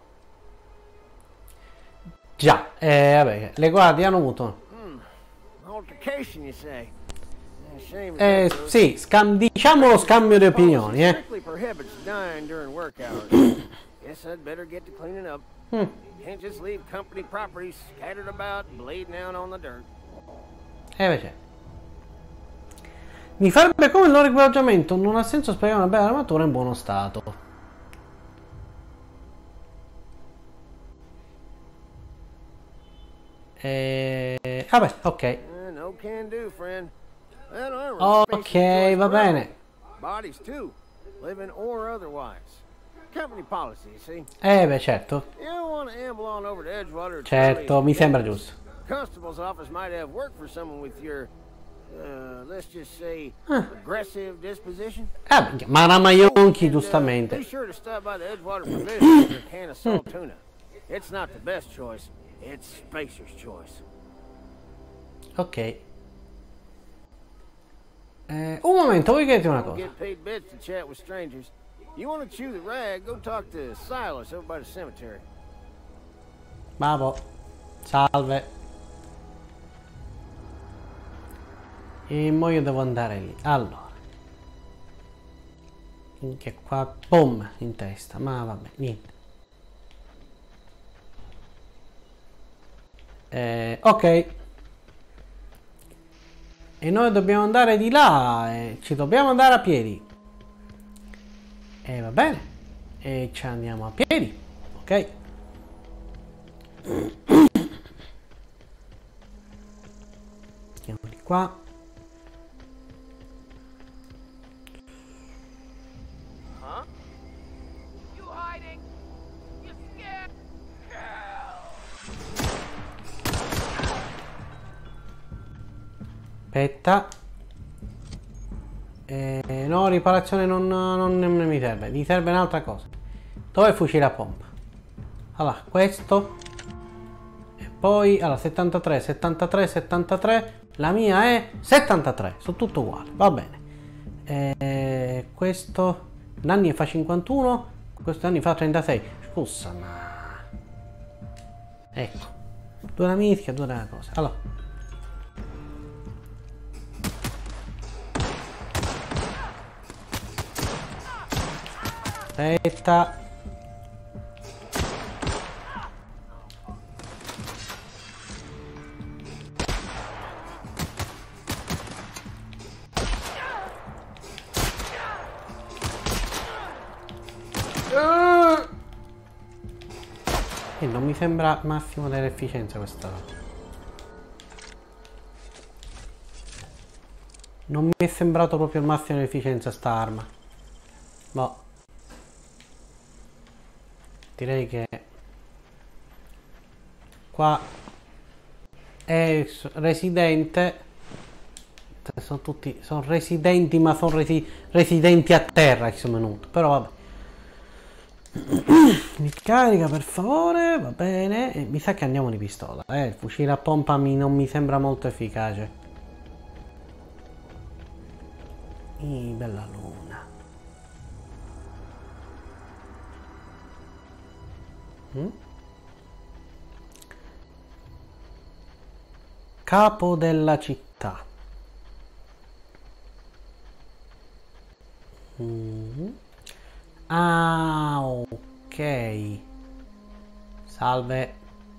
Già, eh, vabbè, le guardie hanno avuto... Altercation, you say? Shame Eh, that goes. sì, scam- diciamo lo scambio di opinioni, eh. Strictly prohibits dying during work hours. Guess I'd better get to cleaning up. Mm. Can't just leave company property scattered about, bleeding out on the dirt. Eh, invece. Mi farebbe come il loro equipaggiamento, non ha senso spiegare una bella armatura in buono stato. E... vabbè, ok. Eh, no can do, friend. That armor Ok, space va forever. bene. Bodies too, living or otherwise. Company policy, you see. Eh beh, certo. You don't want to amble on over to Edgewater. or Certo, Charlie's mi sembra business. giusto. Constable's office might have work for someone with your, uh, let's just say, Ah. aggressive disposition. Ah, minchia, ma Ramaionchi, And, uh, giustamente. be sure to stop by the Edgewater Provisions for a can of salt tuna. It's not the best choice. It's Spacer's choice. Ok. Eh, un momento, voi chiedete una Don't cosa. get paid bits to chat with strangers. You want to chew the rag? Go talk to Silas over by the cemetery. Vabbè. Salve. E mo io devo andare lì. Allora. Minchia qua. Boom. In testa. Ma vabbè, niente. Eh, ok. E noi dobbiamo andare di là. E ci dobbiamo andare a piedi. E va bene. E ci andiamo a piedi. Ok. Andiamo di qua. You hiding? You scared? Aspetta. Eh, no, riparazione non, non, non mi serve. Mi serve un'altra cosa. Dov'è il fucile a pompa? Allora, questo. E poi, allora, settantatré, settantatré, settantatré. La mia è settantatré. Sono tutto uguale. Va bene. Eh, questo. Nanni fa cinquantuno. Questo Nanni fa trentasei. Scusa, ma... ecco. Due una mischia, due una cosa. Allora. Aspetta. E non mi sembra massimo dell'efficienza questa. Non mi è sembrato proprio il massimo dell'efficienza sta arma. Boh. Direi che qua è residente. Sono tutti sono residenti, ma sono resi, residenti a terra che sono venuti. Però vabbè. Mi carica per favore, va bene. E mi sa che andiamo di pistola. Eh, il fucile a pompa mi, non mi sembra molto efficace. Ih, bella luna. Mm? Capo della città. Mm. Ah, ok. Salve.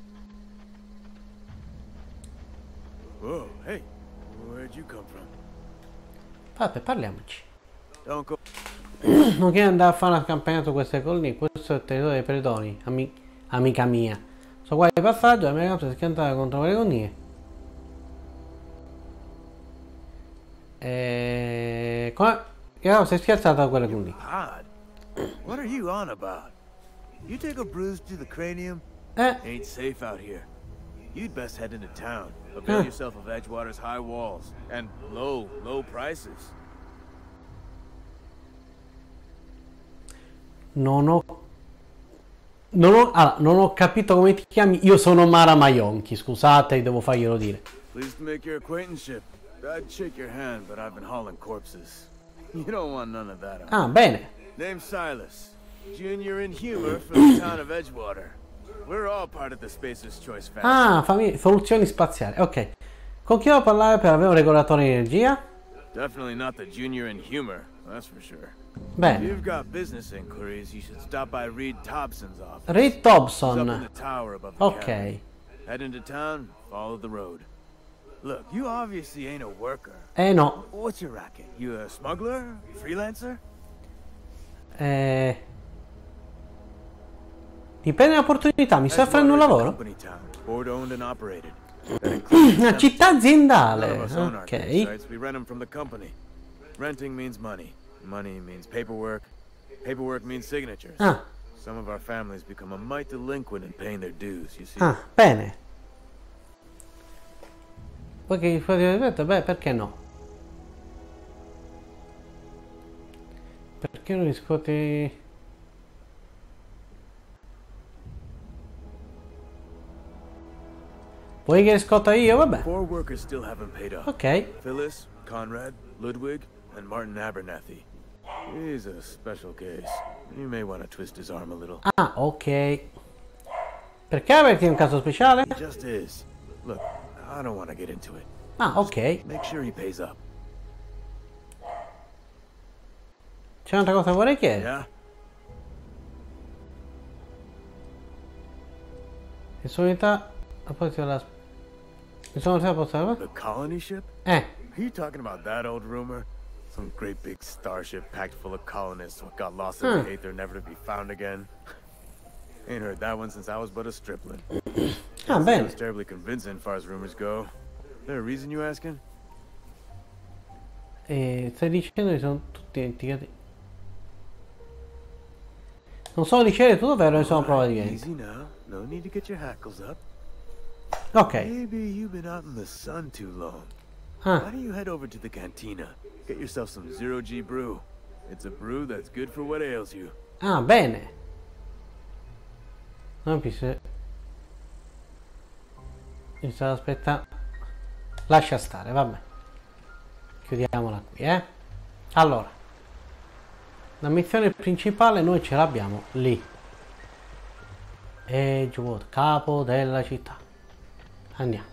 Oh, hey, where'd you come from? Vabbè, parliamoci. Don't go. Non che andare a fare una campagna su queste colline. Questo è il territorio dei predoni, ami amica mia. So qua di passaggio, la mia campa si schiantata contro le colline. E... come? Io sei schiacciata da quelle colline. Odd. What are you on about? You take a bruise to the cranium? Eh? Ain't safe out here. You'd best head into town. Avail Huh. yourself of Edgewater's high walls and low, low prices. Non ho... Non ho... Allora, non ho capito come ti chiami. Io sono Mara Maionchi, scusate, devo farglielo dire. Pleased to make your acquaintanceship. I'd shake your hand, but I've been hauling corpses. You don't want none of that. Ah, bene. Name's Silas. Junior in humor for the town of Edgewater. We're all part of the Spacer's Choice family. Ah, famiglia, soluzioni spaziali, ok. Con chi devo parlare per avere un regolatore di energia? Definitely not the junior in humor, that's for sure. If Bene. you've got business inquiries, you should stop by Reed Thompson's office. Reed He's up in Thompson. the tower above the Ok. cabin. Head into town, follow the road. Look, you obviously ain't a worker. Eh no. What's your racket? You a smuggler? Freelancer? Eh... Dipende dall'opportunità, mi sta offrendo un Edgewater's a lavoro? company town, board owned and operated. Una città aziendale. Ok. We rent them from the company. Renting means money. Money means paperwork. Paperwork means signatures. Ah. Some of our families become a mite delinquent in paying their dues, you see. Ah, bene. Poi che beh, perché no? Perché non riscuoti... Vuoi che riscotta io? Vabbè. Four workers still haven't paid up. Ok. Phyllis, Conrad, Ludwig, and Martin Abernathy. He's a special case. You may want to twist his arm a little. Ah, ok. Perché? Perché è un caso speciale? He just is. Look, I don't want to get into it. Ah, ok. Make sure he pays up. C'è un'altra cosa che vorrei chiedere. Yeah? Insolita... La... Insolita posta... The colony ship? Eh. Are you talking about that old rumor? Some great big starship packed full of colonists who got lost in Hmm. the hate they're never to be found again. Ain't heard that one since I was but a stripling. Ah, bene. It's terribly convincing as far as rumors go. Is there a reason you asking? E stai dicendo che sono tutti identificati. Non sono dicere tutto vero, ne sono prova di Easy now. No need to get your hackles up. Ok. Maybe you've been out in the sun too long. Ah. Why don't you head over to the cantina? Get yourself some zero G brew. It's a brew that's good for what ails you. Ah, bene. Non mi se... Mi sta aspettando. Lascia stare, vabbè. Chiudiamola qui, eh. Allora. La missione principale noi ce l'abbiamo lì. Edgewood, capo della città. Andiamo.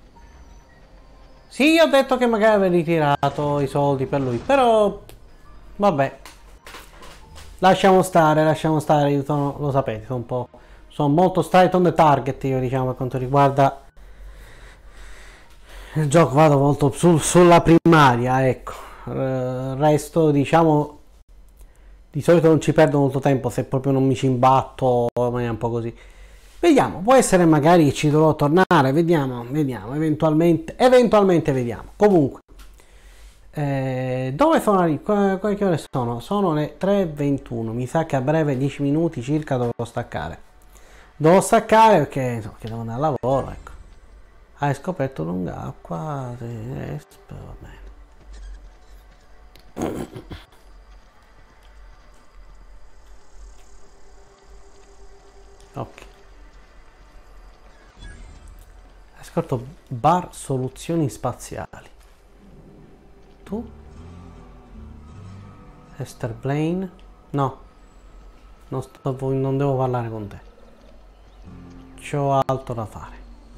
Sì, ho detto che magari avrei ritirato i soldi per lui, però vabbè. Lasciamo stare, lasciamo stare, io sono, lo sapete, sono un po', sono molto straight on the target io, diciamo, per quanto riguarda il gioco, vado molto sul, sulla primaria, ecco. Il resto, diciamo, di solito non ci perdo molto tempo se proprio non mi ci imbatto, ma è un po' così. Vediamo, può essere magari che ci dovrò tornare, vediamo, vediamo, eventualmente, eventualmente vediamo. Comunque, eh, dove sono lì? Che ore sono? Sono le tre e ventuno, mi sa che a breve dieci minuti circa dovrò staccare. Devo staccare perché, insomma, che devo andare al lavoro, ecco. Hai scoperto lunga acqua, eh, va bene. Ok. Ascolto bar soluzioni spaziali. Tu? Esther Blaine? No. Non, sto, non devo parlare con te. C'ho altro da fare.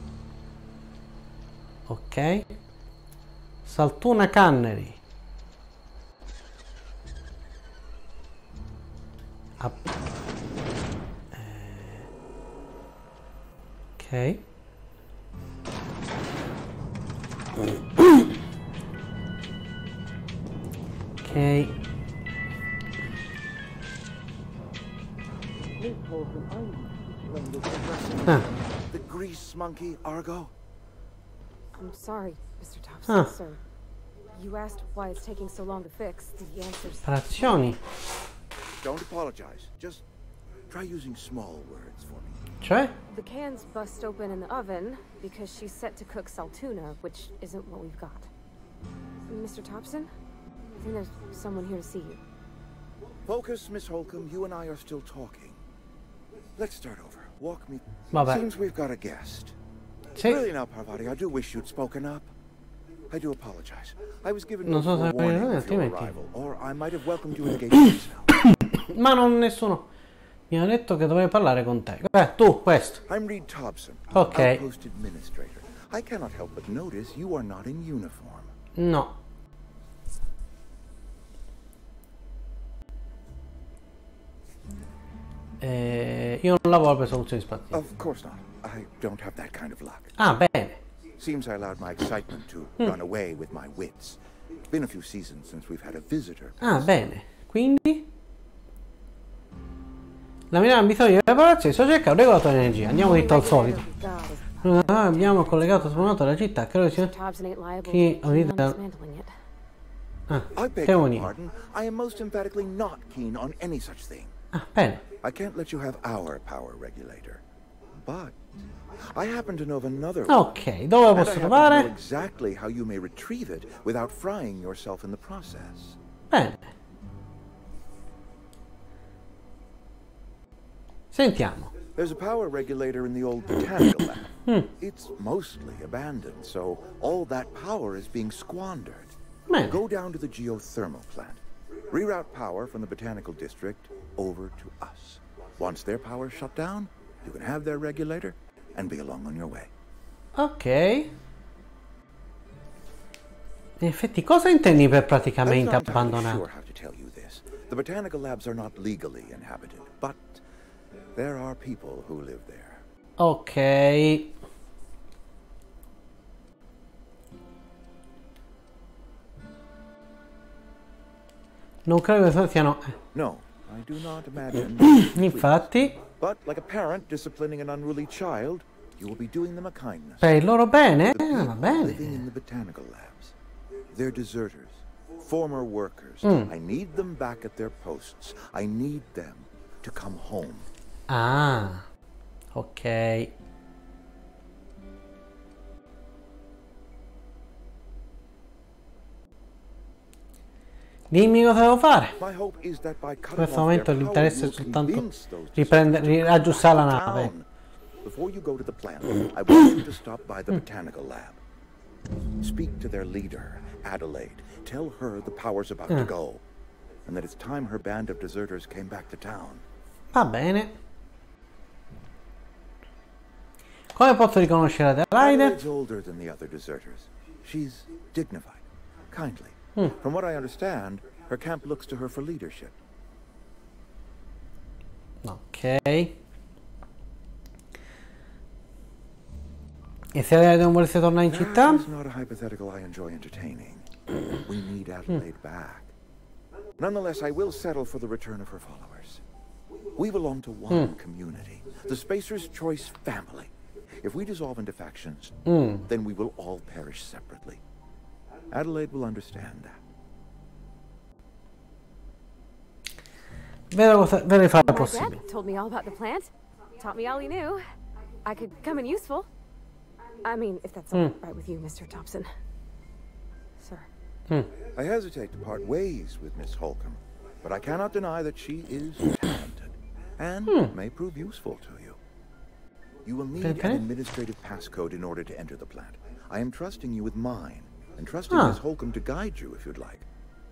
Ok. Saltuna Cannery. Ah. Eh. Ok. Ok. Ah. The grease monkey, Argo? I'm sorry, Mister Thompson, Ah. sir. You asked why it's taking so long to fix. The answer's... Frazioni. Don't apologize. Just try using small words for me. Cioè? The cans bust open in the oven because she's set to cook saltuna, which isn't what we've got. Mister Thompson? I think there's someone here to see you. Focus, Miss Holcomb. You and I are still talking. Let's start over. Walk me. Vabbè. Seems we've got a guest. Sì. Really now, Parvati, I do wish you'd spoken up. I do apologize. I was given Non no so se warning eh, of your altrimenti. arrival, or I might have welcomed you in the gate myself. Ma non nessuno mi ha detto che dovrei parlare con te. Beh, tu, questo. I'm Reed Thompson, Ok. outpost administrator. I cannot help but notice you are not in uniform. No. Eh, io non lavoro per soluzioni spaziali. Of course not. I don't have that kind of luck. Ah, bene. Seems I allowed my excitement to run away with my wits. Been a few seasons since we've had a visitor. Ah, bene. Quindi la mia ambizione di preparazione, sto cercando un regolatore di energia. Andiamo dritto al solito. Ah, abbiamo collegato sfornato alla città, credo sia chi unita. Ah, I beg che your unito. pardon. I am most emphatically not keen on any such thing. Ah, bene. I can't let you have our power regulator. But I happen to know of another one. Ok, dove And I posso happen to know trovare? exactly how you may retrieve it without frying yourself in the process. Bene. Sentiamo. There's a power regulator in the old botanical lab. It's mostly abandoned, so all that power is being squandered. Bene. Go down to the geothermal plant. Reroute power from the botanical district over to us. Once their power is shut down, you can have their regulator and be along on your way. Ok. In effetti, cosa intendi per I'm praticamente not entirely abbandonato? sure how to tell you this. The botanical labs are not legally inhabited, but there are people who live there. Ok. Non credo che siano. No, I do not imagine. Infatti, But like a parent disciplining an unruly child, you will be doing them a kindness. per il loro bene, The eh, va people living bene. in the botanical labs. They're deserters, former workers. Mm. I need them back at their posts. I need them to come home. Ah, ok. Dimmi cosa devo fare. My hope is that by In cutting questo off momento their power, l'interesse è you'll soltanto convince those riprendere, deserters to aggiustare la come nave. down. Before you go to the plant, I want you to stop by the botanical lab. Speak to their leader, Adelaide. Tell her the power's about to go, and that it's time her band of deserters came back to town. Va bene. Come posso riconoscere Adelaide? Adelaide's older than the other deserters. She's dignified, kindly. From what I understand, her camp looks to her for leadership. Ok. E se Adelaide non volesse tornare in città? That is not a hypothetical I enjoy entertaining. We need Adelaide back. Nonetheless, I will settle for the return of her followers. We belong to one community, the Spacer's Choice family. If we dissolve into factions, then we will all perish separately. Adelaide will understand that. Vedo cosa vedo di fare il My possibile. dad told me all about the plant. Taught me all he knew. I could come in useful. I mean, if that's all right with you, Mister Thompson. Sir. I hesitate to part ways with Miss Holcomb, but I cannot deny that she is talented and may prove useful to you. You will need Okay. an administrative passcode in order to enter the plant. I am trusting you with mine, and trusting Ah. Miss Holcomb to guide you if you'd like.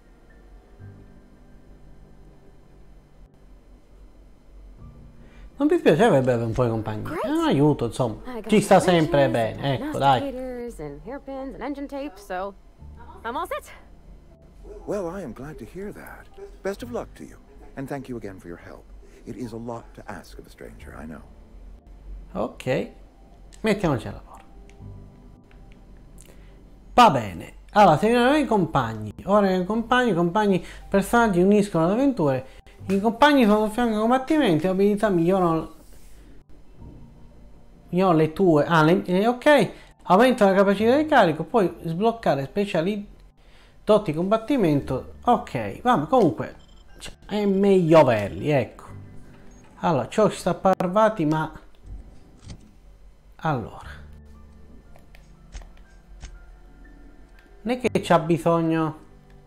Non mi dispiacerebbe avere un po' di compagni. È un aiuto, insomma. I got Ci sta dimensions sempre and bene. Ecco, dai. masticators and hairpins and engine tape, so I'm all set. Well, I am glad to hear that. Best of luck to you, and thank you again for your help. It is a lot to ask of a stranger, I know. Ok. Mettiamoci al lavoro. Va bene. Allora, seguiamo i compagni. Ora i compagni, i compagni, personaggi uniscono le avventure. I compagni sono sul fianco ai combattimenti, le abilità migliorano. Migliorano le tue. Ah, le, eh, ok. Aumenta la capacità di carico, puoi sbloccare speciali dotti combattimento. Ok, vabbè, comunque cioè, è meglio averli, ecco. Allora, ciò ci sta parvati, ma allora non è che c'ha bisogno.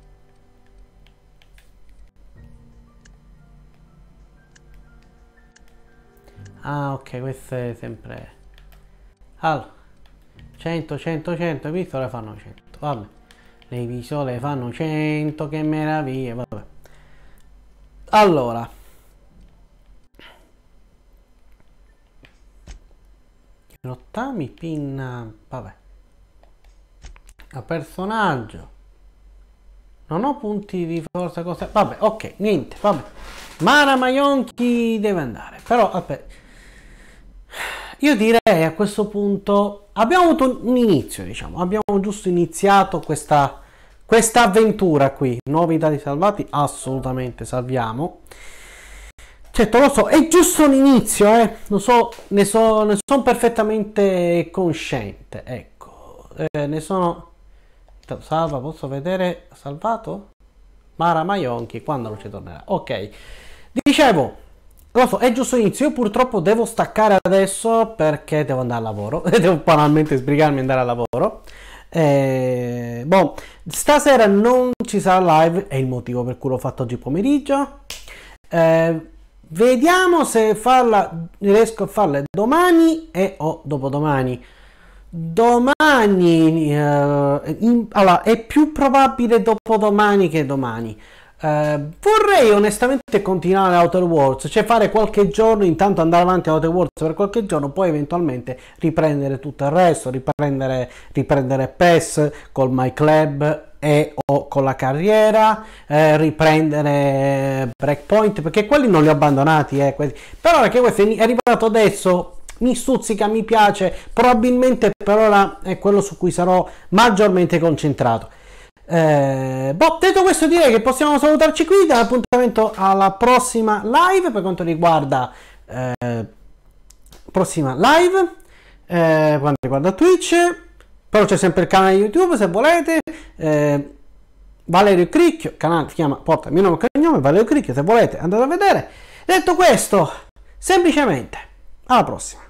Ah, ok, questo è sempre. Allora, cento, cento, cento, le pistole fanno cento, vabbè. Le pistole fanno cento, che meraviglia, vabbè. Allora, rottami, pinna, vabbè. A personaggio. Non ho punti di forza, cosa. Vabbè, ok, niente, vabbè. Mara Maionchi deve andare, però, vabbè. Io direi a questo punto abbiamo avuto un inizio, diciamo, abbiamo giusto iniziato questa questa avventura qui. Nuovi dati salvati, assolutamente salviamo. certo lo so, è giusto l'inizio, eh, lo so, ne, so, ne sono perfettamente cosciente, ecco, eh, ne sono... Salva, posso vedere, salvato? Mara Maionchi, quando non ci tornerà? Ok, dicevo, lo so, è giusto l'inizio, io purtroppo devo staccare adesso perché devo andare al lavoro, devo banalmente sbrigarmi e andare al lavoro. Eh, boh, stasera non ci sarà live, è il motivo per cui l'ho fatto oggi pomeriggio. Eh, vediamo se farla, riesco a farla domani e o dopodomani. Domani, eh, in, allora, è più probabile dopodomani che domani. Eh, vorrei onestamente continuare Outer Worlds, cioè fare qualche giorno, intanto andare avanti a Outer Worlds per qualche giorno, poi eventualmente riprendere tutto il resto, riprendere, riprendere P E S col My Club e o con la carriera, eh, riprendere Breakpoint, perché quelli non li ho abbandonati, eh, quelli. Però perché questo è arrivato adesso, mi stuzzica, mi piace, probabilmente per ora è quello su cui sarò maggiormente concentrato. Eh, boh, detto questo direi che possiamo salutarci qui, dall'appuntamento alla prossima live per quanto riguarda eh, prossima live eh, quanto riguarda Twitch, però c'è sempre il canale YouTube se volete, eh, Valerio Cricchio, canale si chiama, porta il mio nome e cognome, Valerio Cricchio, se volete andate a vedere. Detto questo, semplicemente alla prossima.